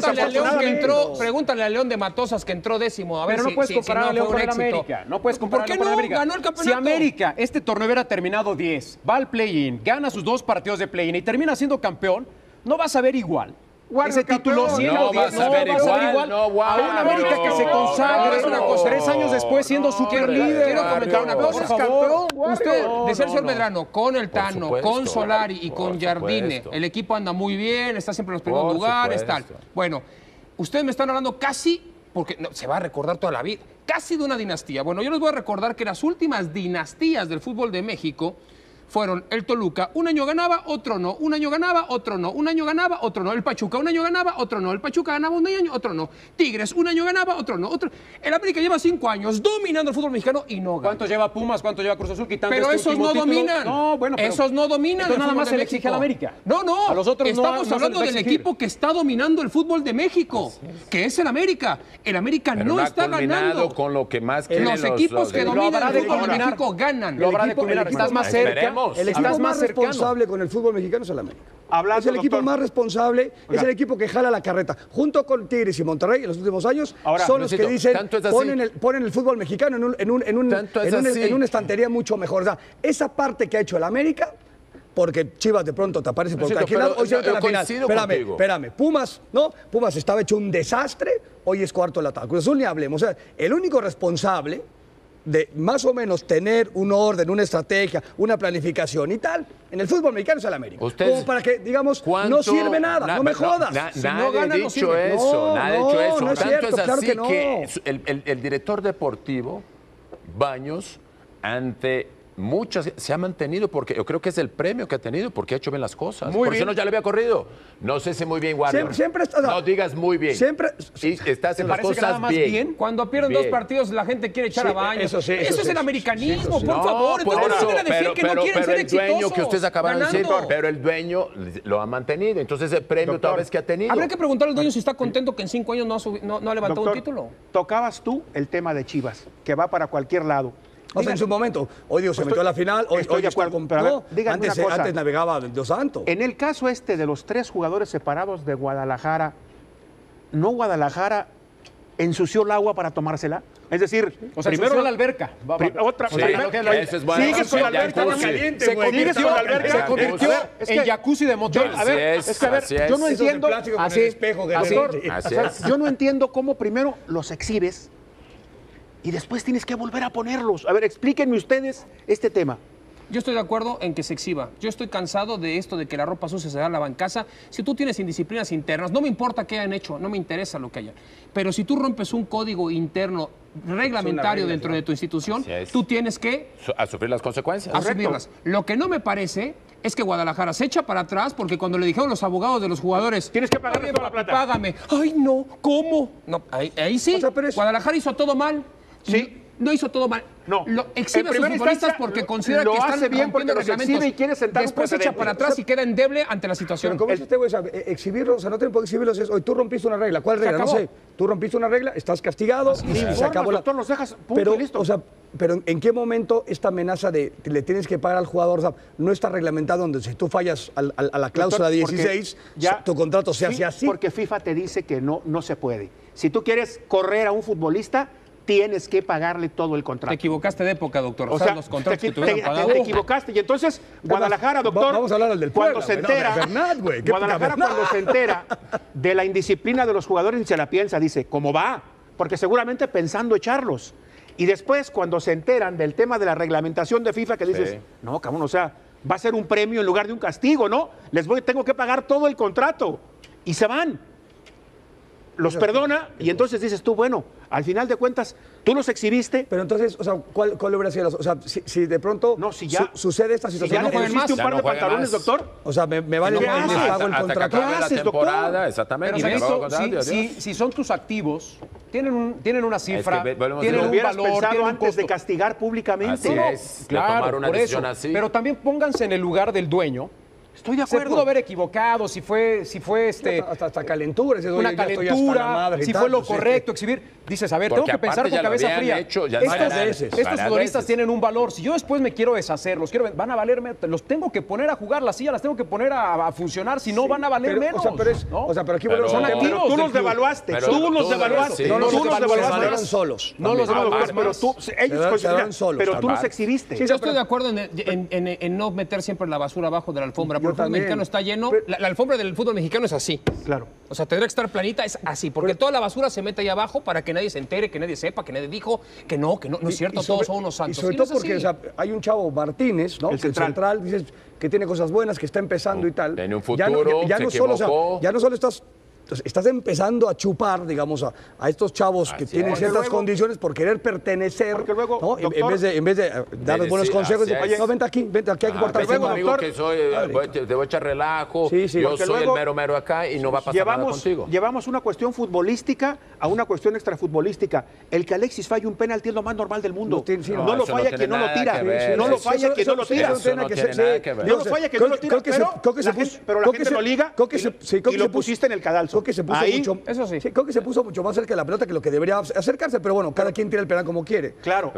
Pregúntale a León de Matosas que entró 10º. A ver pero no puedes comparar a León con el América. No puedes comparar con el América. Ganó el campeonato. Si América, este torneo hubiera terminado 10, va al play-in, gana sus 2 partidos de play-in y termina siendo campeón, no vas a ver igual. Ese título no vas a ver igual. A un América que se consagre 3 años después siendo super líder. Quiero comentar una cosa. Por favor, usted, decía el señor Medrano, con el Tano, con Solari y con Jardine, el equipo anda muy bien, está siempre en los primeros lugares, tal. Bueno, ustedes me están hablando casi, porque se va a recordar toda la vida, casi de una dinastía. Bueno, yo les voy a recordar que las últimas dinastías del fútbol de México fueron el Toluca, un año ganaba, otro no, un año ganaba, otro no, un año ganaba, otro no, el Pachuca, un año ganaba, otro no, el Pachuca ganaba un año, otro no, Tigres, un año ganaba, otro no, otro. El América lleva 5 años dominando el fútbol mexicano y no gana. ¿Cuánto lleva Pumas? ¿Cuánto lleva Cruz Azul? Pero esos no dominan. No, bueno, pero esos no dominan. Nada más se le exige a la América. No. A los otros estamos hablando del equipo que está dominando el fútbol de México, que es el América. El América no está ganando. Con lo que más los equipos que dominan el fútbol de México ganan. Lo habrá de culminar. Estás más cerca. El equipo más responsable con el fútbol mexicano es el América. Es el equipo más responsable, es el equipo que jala la carreta. Junto con Tigres y Monterrey en los últimos años, son los que dicen, ponen el fútbol mexicano en una estantería mucho mejor. O sea, esa parte que ha hecho el América, porque Chivas de pronto te aparece por cualquier lado, hoy se mete en la final. Espérame. Pumas estaba hecho un desastre, hoy es cuarto de la tabla. Cruz Azul ni hablemos. O sea, el único responsable de más o menos tener un orden, una estrategia, una planificación y tal, en el fútbol mexicano es el América. Como para que, digamos, no sirve nada, no me jodas. Nadie ha dicho eso, nadie ha dicho eso. No es cierto, Tanto es claro así que no. el director deportivo, Baños, ante muchas, se ha mantenido porque yo creo que es el premio que ha tenido porque ha hecho bien las cosas. Por eso no ya le había corrido. No sé si muy bien, Warner. Siempre estás, no digas muy bien. Siempre estás en las cosas bien. Cuando pierden dos partidos la gente quiere echar a Baños. Eso es el americanismo, por favor. Pero el dueño que ustedes acaban de decir, pero el dueño lo ha mantenido. Entonces el premio toda vez que ha tenido. Habría que preguntarle al dueño si está contento que en 5 años no ha levantado un título. Tocabas tú el tema de Chivas, que va para cualquier lado. O sea, en su momento, hoy Dios se metió a la final, hoy estoy de acuerdo. Pero antes navegaba Dios santo. En el caso este de los 3 jugadores separados de Guadalajara, ¿no Guadalajara ensució el agua para tomársela? Es decir, o sea, primero la alberca. Eso es bueno. Sigues con la alberca caliente, se convirtió en jacuzzi de motel. A ver, yo no entiendo. Yo no entiendo cómo primero los exhibes y después tienes que volver a ponerlos. A ver, explíquenme ustedes este tema. Yo estoy de acuerdo en que se exhiba. Yo estoy cansado de esto de que la ropa sucia se da en la bancasa. Si tú tienes indisciplinas internas, no me importa qué hayan hecho, no me interesa lo que hayan. Pero si tú rompes un código interno reglamentario dentro de tu institución, tú tienes que... A sufrir las consecuencias. Asumirlas. Lo que no me parece es que Guadalajara se echa para atrás porque cuando le dijeron los abogados de los jugadores... Tienes que pagarme toda la plata. Págame. Ay, no, ¿cómo? No, ahí sí. O sea, Guadalajara hizo todo mal. Sí. No hizo todo mal. No. Lo exhibe a sus futbolistas porque considera que están bien porque los exhibe y quiere sentar después se echa para atrás y queda endeble ante la situación. Pero ¿cómo es este güey? Exhibirlos, o sea, no tienen por qué exhibirlos. Hoy tú rompiste una regla. ¿Cuál regla? No sé. Tú rompiste una regla, estás castigado y se acabó la... los dejas, punto y listo. O sea, pero ¿en qué momento esta amenaza de que le tienes que pagar al jugador, o sea, no está reglamentado donde si tú fallas a la cláusula 16, ya, tu contrato se hace así? Porque FIFA te dice que no se puede. Si tú quieres correr a un futbolista, tienes que pagarle todo el contrato. Te equivocaste de época, doctor. O sea, los contratos que te hubieran pagado. Te equivocaste. Y entonces, Guadalajara, doctor, vamos a hablar del cuando Puebla, se entera, Guadalajara cuando se entera de la indisciplina de los jugadores y se la piensa, dice, ¿cómo va? Porque seguramente pensando echarlos. Y después, cuando se enteran del tema de la reglamentación de FIFA, que dices, no, cabrón, o sea, va a ser un premio en lugar de un castigo, ¿no? Tengo que pagar todo el contrato. Y se van. Los perdona y entonces dices tú, bueno, al final de cuentas, tú los exhibiste. Pero entonces, o sea, ¿cuál hubiera sido? O sea, si de pronto sucede esta situación. Si ya le pusiste un par de pantalones, doctor. O sea, me vale más, me pago el contrato. ¿Qué haces, doctor? Exactamente. Si son tus activos, tienen una cifra, tienen un valor, pensado antes de castigar públicamente. Así es, tomar una decisión así. Pero también pónganse en el lugar del dueño. Estoy de acuerdo. Se pudo haber equivocado, si fue hasta calentura, una calentura, si fue lo correcto, exhibir. Dices, a ver, tengo que pensar con cabeza fría. Estos futbolistas tienen un valor. Si yo después me quiero deshacer, van a valerme, los tengo que poner a jugar, las sillas las tengo que poner a funcionar, si no van a valer menos. Pero aquí volvemos a activos. Tú los devaluaste. Tú los devaluaste. No los devaluaste solos. No los devaluaste, pero ellos tú los exhibiste. Yo estoy de acuerdo en no meter siempre la basura abajo de la alfombra. El fútbol mexicano está lleno. La alfombra del fútbol mexicano es así. Claro. O sea, tendría que estar planita, es así. Porque toda la basura se mete ahí abajo para que nadie se entere, que nadie sepa, que nadie dijo que no es cierto, todos son unos santos. Y sobre todo porque hay un chavo Martínez, ¿no? El central, dices que tiene cosas buenas, que está empezando y tal. Tiene un futuro, ya no solo estás empezando a chupar, digamos, a estos chavos que tienen ciertas condiciones por querer pertenecer, luego, ¿no? Doctor, en vez de darles buenos consejos, no, vente aquí, hay que portarse mal. Amigo que soy, te voy a echar relajo, yo soy el mero acá y no va a pasar nada contigo. Llevamos una cuestión futbolística a una cuestión extrafutbolística. El que Alexis falle un penalti es lo más normal del mundo. No lo falla quien no lo tira. No lo falla quien no lo tira. No lo falla quien no lo tira. Pero la gente lo liga y lo pusiste en el cadalso. Creo que se puso mucho más cerca de la pelota que lo que debería acercarse, pero bueno, cada quien tira el penal como quiere. Claro.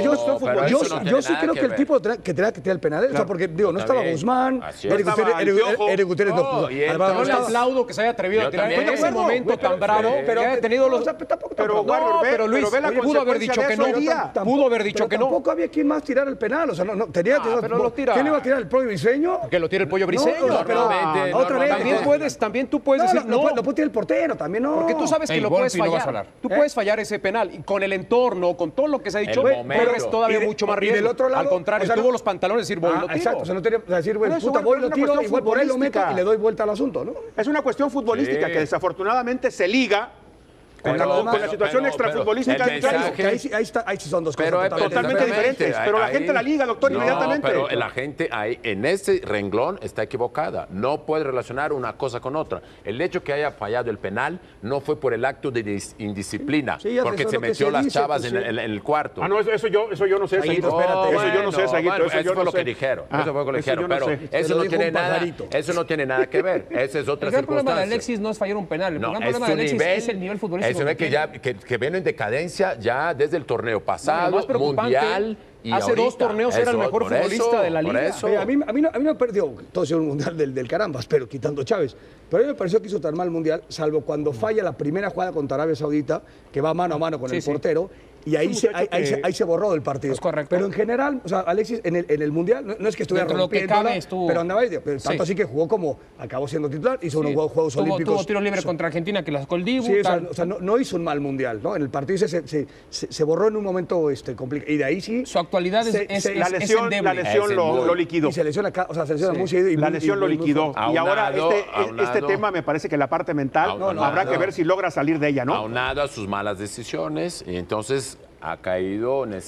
Yo sí creo que el tipo que tenía que tirar el penal, o sea, porque digo, no estaba Guzmán, Eric Gutiérrez no le aplaudo que se haya atrevido a tirar en ese momento tan bravo, pero haya tenido los... Pero Luis, pudo haber dicho que no. Pudo haber dicho que no. Tampoco había quien más tirar el penal, o sea, no tenía... ¿Quién iba a tirar el pollo briseño? Que lo tire el pollo briseño. Otra vez. También tú puedes decir, no, puede tirar el portero también, ¿no? Porque tú sabes que lo puedes fallar. Tú puedes fallar ese penal. Y con el entorno, con todo lo que se ha dicho, corres todavía mucho más riesgo. Y del otro lado, al contrario, tuvo los pantalones de decir, voy y lo tiro. Exacto, o sea, no tenía que decir, bueno, puta, voy y lo tiro, igual por ahí lo meto y le doy vuelta al asunto, ¿no? Es una cuestión futbolística que desafortunadamente se liga con la situación extrafutbolística del clásico. Ahí sí son dos cosas totalmente diferentes. Pero la gente la liga, doctor, inmediatamente. Pero la gente ahí, en ese renglón está equivocada. No puede relacionar una cosa con otra. El hecho que haya fallado el penal no fue por el acto de indisciplina, porque se metió las chavas en el cuarto. Ah, no, eso yo no sé, Saguito. Espérate. Eso yo no sé, Saguito. Eso fue lo que dijeron. Eso fue lo que dijeron. Pero eso no tiene nada que ver. Esa es otra circunstancia. El problema de Alexis no es fallar un penal. El problema de Alexis es el nivel futbolístico. Se ve que viene en decadencia ya desde el torneo pasado, mundial. Y hace ahorita, 2 torneos era el mejor futbolista de la liga. A mí no me perdió todo ese mundial del carambas, pero quitando Chávez. Pero a mí me pareció que hizo tan mal el mundial, salvo cuando falla la primera jugada contra Arabia Saudita, que va mano a mano con el portero. Y ahí se borró del partido. Es correcto. Pero en general, o sea, Alexis en el Mundial, no es que estuviera rompiendo, pero andaba ahí. Tanto así que jugó como acabó siendo titular, hizo unos Juegos Olímpicos. Tuvo tiro libre contra Argentina, que la sacó el Dibu. Sí, o sea, no hizo un mal Mundial, ¿no? En el partido se borró en un momento complicado. Y de ahí sí... Su actualidad es la lesión lo liquidó. Y se lesiona muy seguido. La lesión lo liquidó. Y ahora este tema me parece que la parte mental habrá que ver si logra salir de ella, ¿no? Aunado a sus malas decisiones, y entonces ha caído en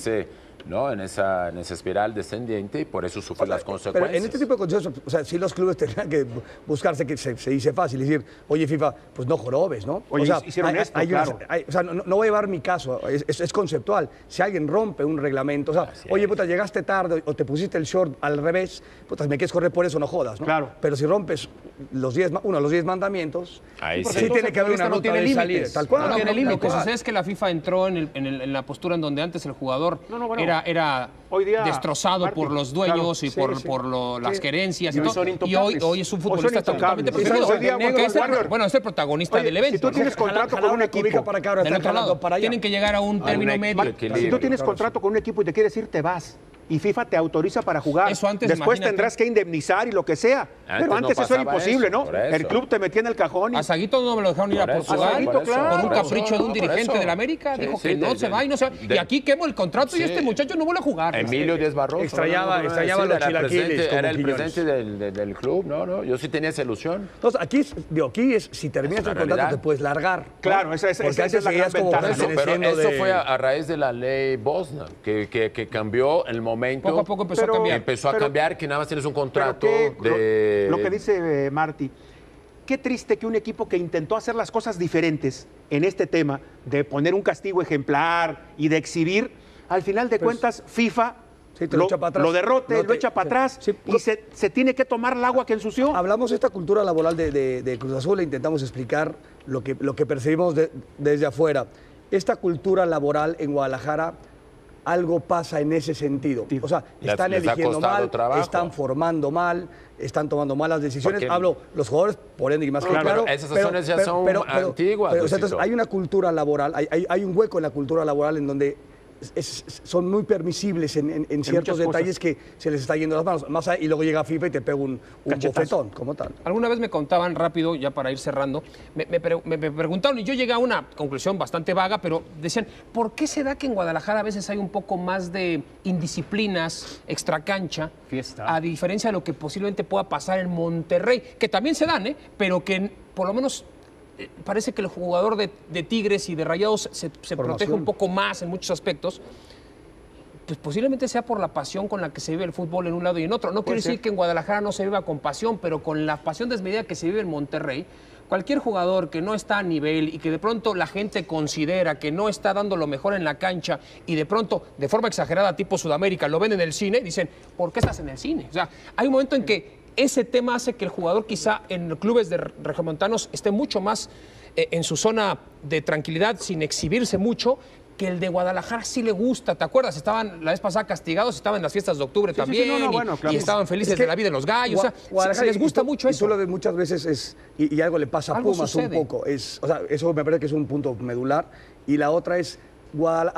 esa espiral descendiente y por eso sufre las consecuencias. Pero en este tipo de consecuencias, o sea, sí los clubes tendrán que buscarse, que se dice fácil, decir, oye, FIFA, pues no jorobes, ¿no? Oye, o sea, hicieron esto, claro. O sea, no voy a llevar mi caso, es conceptual. Si alguien rompe un reglamento, o sea, oye, puta, llegaste tarde o te pusiste el short al revés, puta, si me quieres correr por eso, no jodas, ¿no? Claro. Pero si rompes los 10 mandamientos, ahí sí tiene que haber una ruta de salida. Tal cual. No tiene límites. Lo que sucede es que la FIFA entró en la postura en donde antes el jugador era hoy día, destrozado por los dueños y por las querencias y todo. Y hoy es un futbolista totalmente protegido. Bueno, es el protagonista del evento. Si tú tienes contrato con un equipo, del otro lado, tienen que llegar a un término medio. Si tú tienes contrato con un equipo y te quieres ir, te vas. Y FIFA te autoriza para jugar. Eso antes, después tendrás que indemnizar y lo que sea. Pero antes eso era imposible, ¿no? El club te metía en el cajón. A Saguito no me lo dejaron ir a Portugal por un capricho de un dirigente de la América. Dijo que no se va y no se va. Y aquí quemo el contrato y este muchacho no vuelve a jugar. Emilio Díaz Barroso. Extrañaba los chilaquiles. Era el presidente del club, ¿no? Yo sí tenía esa ilusión. Entonces, aquí es si terminas el contrato te puedes largar. Claro, esa es la gran ventaja. Pero eso fue a raíz de la ley Bosna, que cambió el momento. Poco a poco empezó a cambiar. Empezó a cambiar, que nada más tienes un contrato de... Lo que dice Marty, qué triste que un equipo que intentó hacer las cosas diferentes en este tema, de poner un castigo ejemplar y de exhibir, al final de cuentas FIFA lo derrote, lo echa para atrás y se tiene que tomar el agua que ensució. Hablamos de esta cultura laboral de Cruz Azul e intentamos explicar lo que percibimos desde afuera. Esta cultura laboral en Guadalajara, algo pasa en ese sentido. O sea, están eligiendo mal, están formando mal, están tomando malas decisiones. Hablo, los jugadores, por ende, y más claro. Esas acciones ya son antiguas. Pero, entonces, hay una cultura laboral, hay un hueco en la cultura laboral en donde son muy permisibles en ciertos detalles que se les está yendo las manos. Más allá, y luego llega FIFA y te pega un bofetón, como tal. Alguna vez me contaban rápido, ya para ir cerrando, me preguntaron, y yo llegué a una conclusión bastante vaga, pero decían, ¿por qué se da que en Guadalajara a veces hay un poco más de indisciplinas extracancha, a diferencia de lo que posiblemente pueda pasar en Monterrey? Que también se dan, pero que por lo menos... Parece que el jugador de Tigres y de Rayados se protege un poco más en muchos aspectos. Pues posiblemente sea por la pasión con la que se vive el fútbol en un lado y en otro. No quiero decir que en Guadalajara no se viva con pasión, pero con la pasión desmedida que se vive en Monterrey, cualquier jugador que no está a nivel y que de pronto la gente considera que no está dando lo mejor en la cancha y de pronto, de forma exagerada, tipo Sudamérica, lo ven en el cine, dicen, ¿por qué estás en el cine? O sea, hay un momento en que ese tema hace que el jugador quizá en clubes de regiomontanos esté mucho más en su zona de tranquilidad, sin exhibirse mucho, que el de Guadalajara sí le gusta. ¿Te acuerdas? Estaban la vez pasada castigados, estaban en las fiestas de octubre también, y estaban felices de la vida en los gallos. O sea, les gusta mucho eso. Y tú lo ves muchas veces, y algo le pasa a Pumas un poco. O sea, eso me parece que es un punto medular. Y la otra es,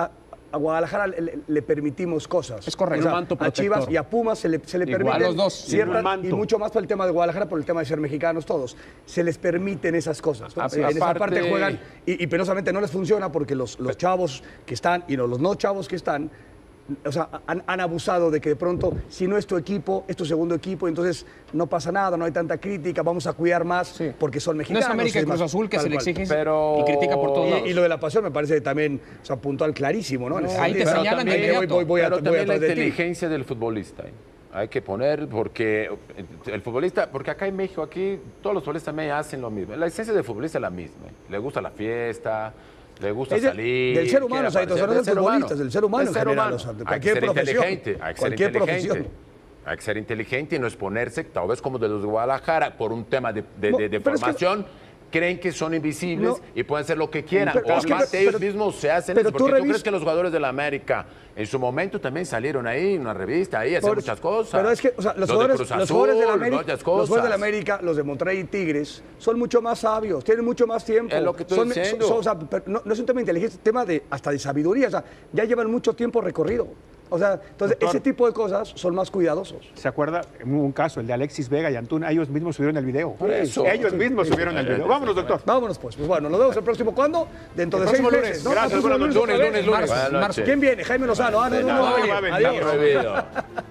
a Guadalajara le permitimos cosas. Es correcto. O sea, a Chivas y a Pumas se le permiten a los dos. ciertas, y mucho más por el tema de Guadalajara, por el tema de ser mexicanos todos. Se les permiten esas cosas. ¿No? En esa parte juegan y penosamente no les funciona porque los chavos que están y los no chavos que están, o sea, han abusado de que de pronto, si no es tu equipo, es tu segundo equipo, entonces no pasa nada, no hay tanta crítica, vamos a cuidar más porque son mexicanos. No es América y Cruz Azul que se le exige y critica por todos lados. Y lo de la pasión me parece también, o sea, puntual clarísimo, ¿no? Ahí te señalan de inmediato. Pero también la inteligencia del futbolista. Hay que poner, porque el futbolista, porque acá en México, aquí todos los futbolistas también hacen lo mismo. La esencia del futbolista es la misma. Le gusta la fiesta, le gusta salir. Del ser humano, o sea, no del futbolista, del ser humano en general. O sea, hay que ser inteligente, hay que ser inteligente y no exponerse, tal vez como de los de Guadalajara, por un tema de formación. Creen que son invisibles y pueden hacer lo que quieran. O aparte ellos mismos se hacen eso. Porque tú crees que los jugadores de la América en su momento también salieron ahí en una revista, ahí hacían muchas cosas. Pero es que, o sea, los jugadores de la América, los de Monterrey y Tigres, son mucho más sabios, tienen mucho más tiempo. Es lo que estoy diciendo. O sea, no es un tema de inteligencia, es un tema hasta de sabiduría. O sea, ya llevan mucho tiempo recorrido. O sea, entonces ese tipo de cosas son más cuidadosos. ¿Se acuerda? Hubo un caso, el de Alexis Vega y Antuna, ellos mismos subieron el video. Por eso. Ellos mismos subieron el video. Vámonos, doctor. Vámonos, pues. Pues bueno, nos vemos el próximo, ¿cuándo? Dentro de 6 meses, ¿no? Gracias, buenas noches. Lunes. ¿Quién viene? Jaime Lozano. No va a venir. Adiós.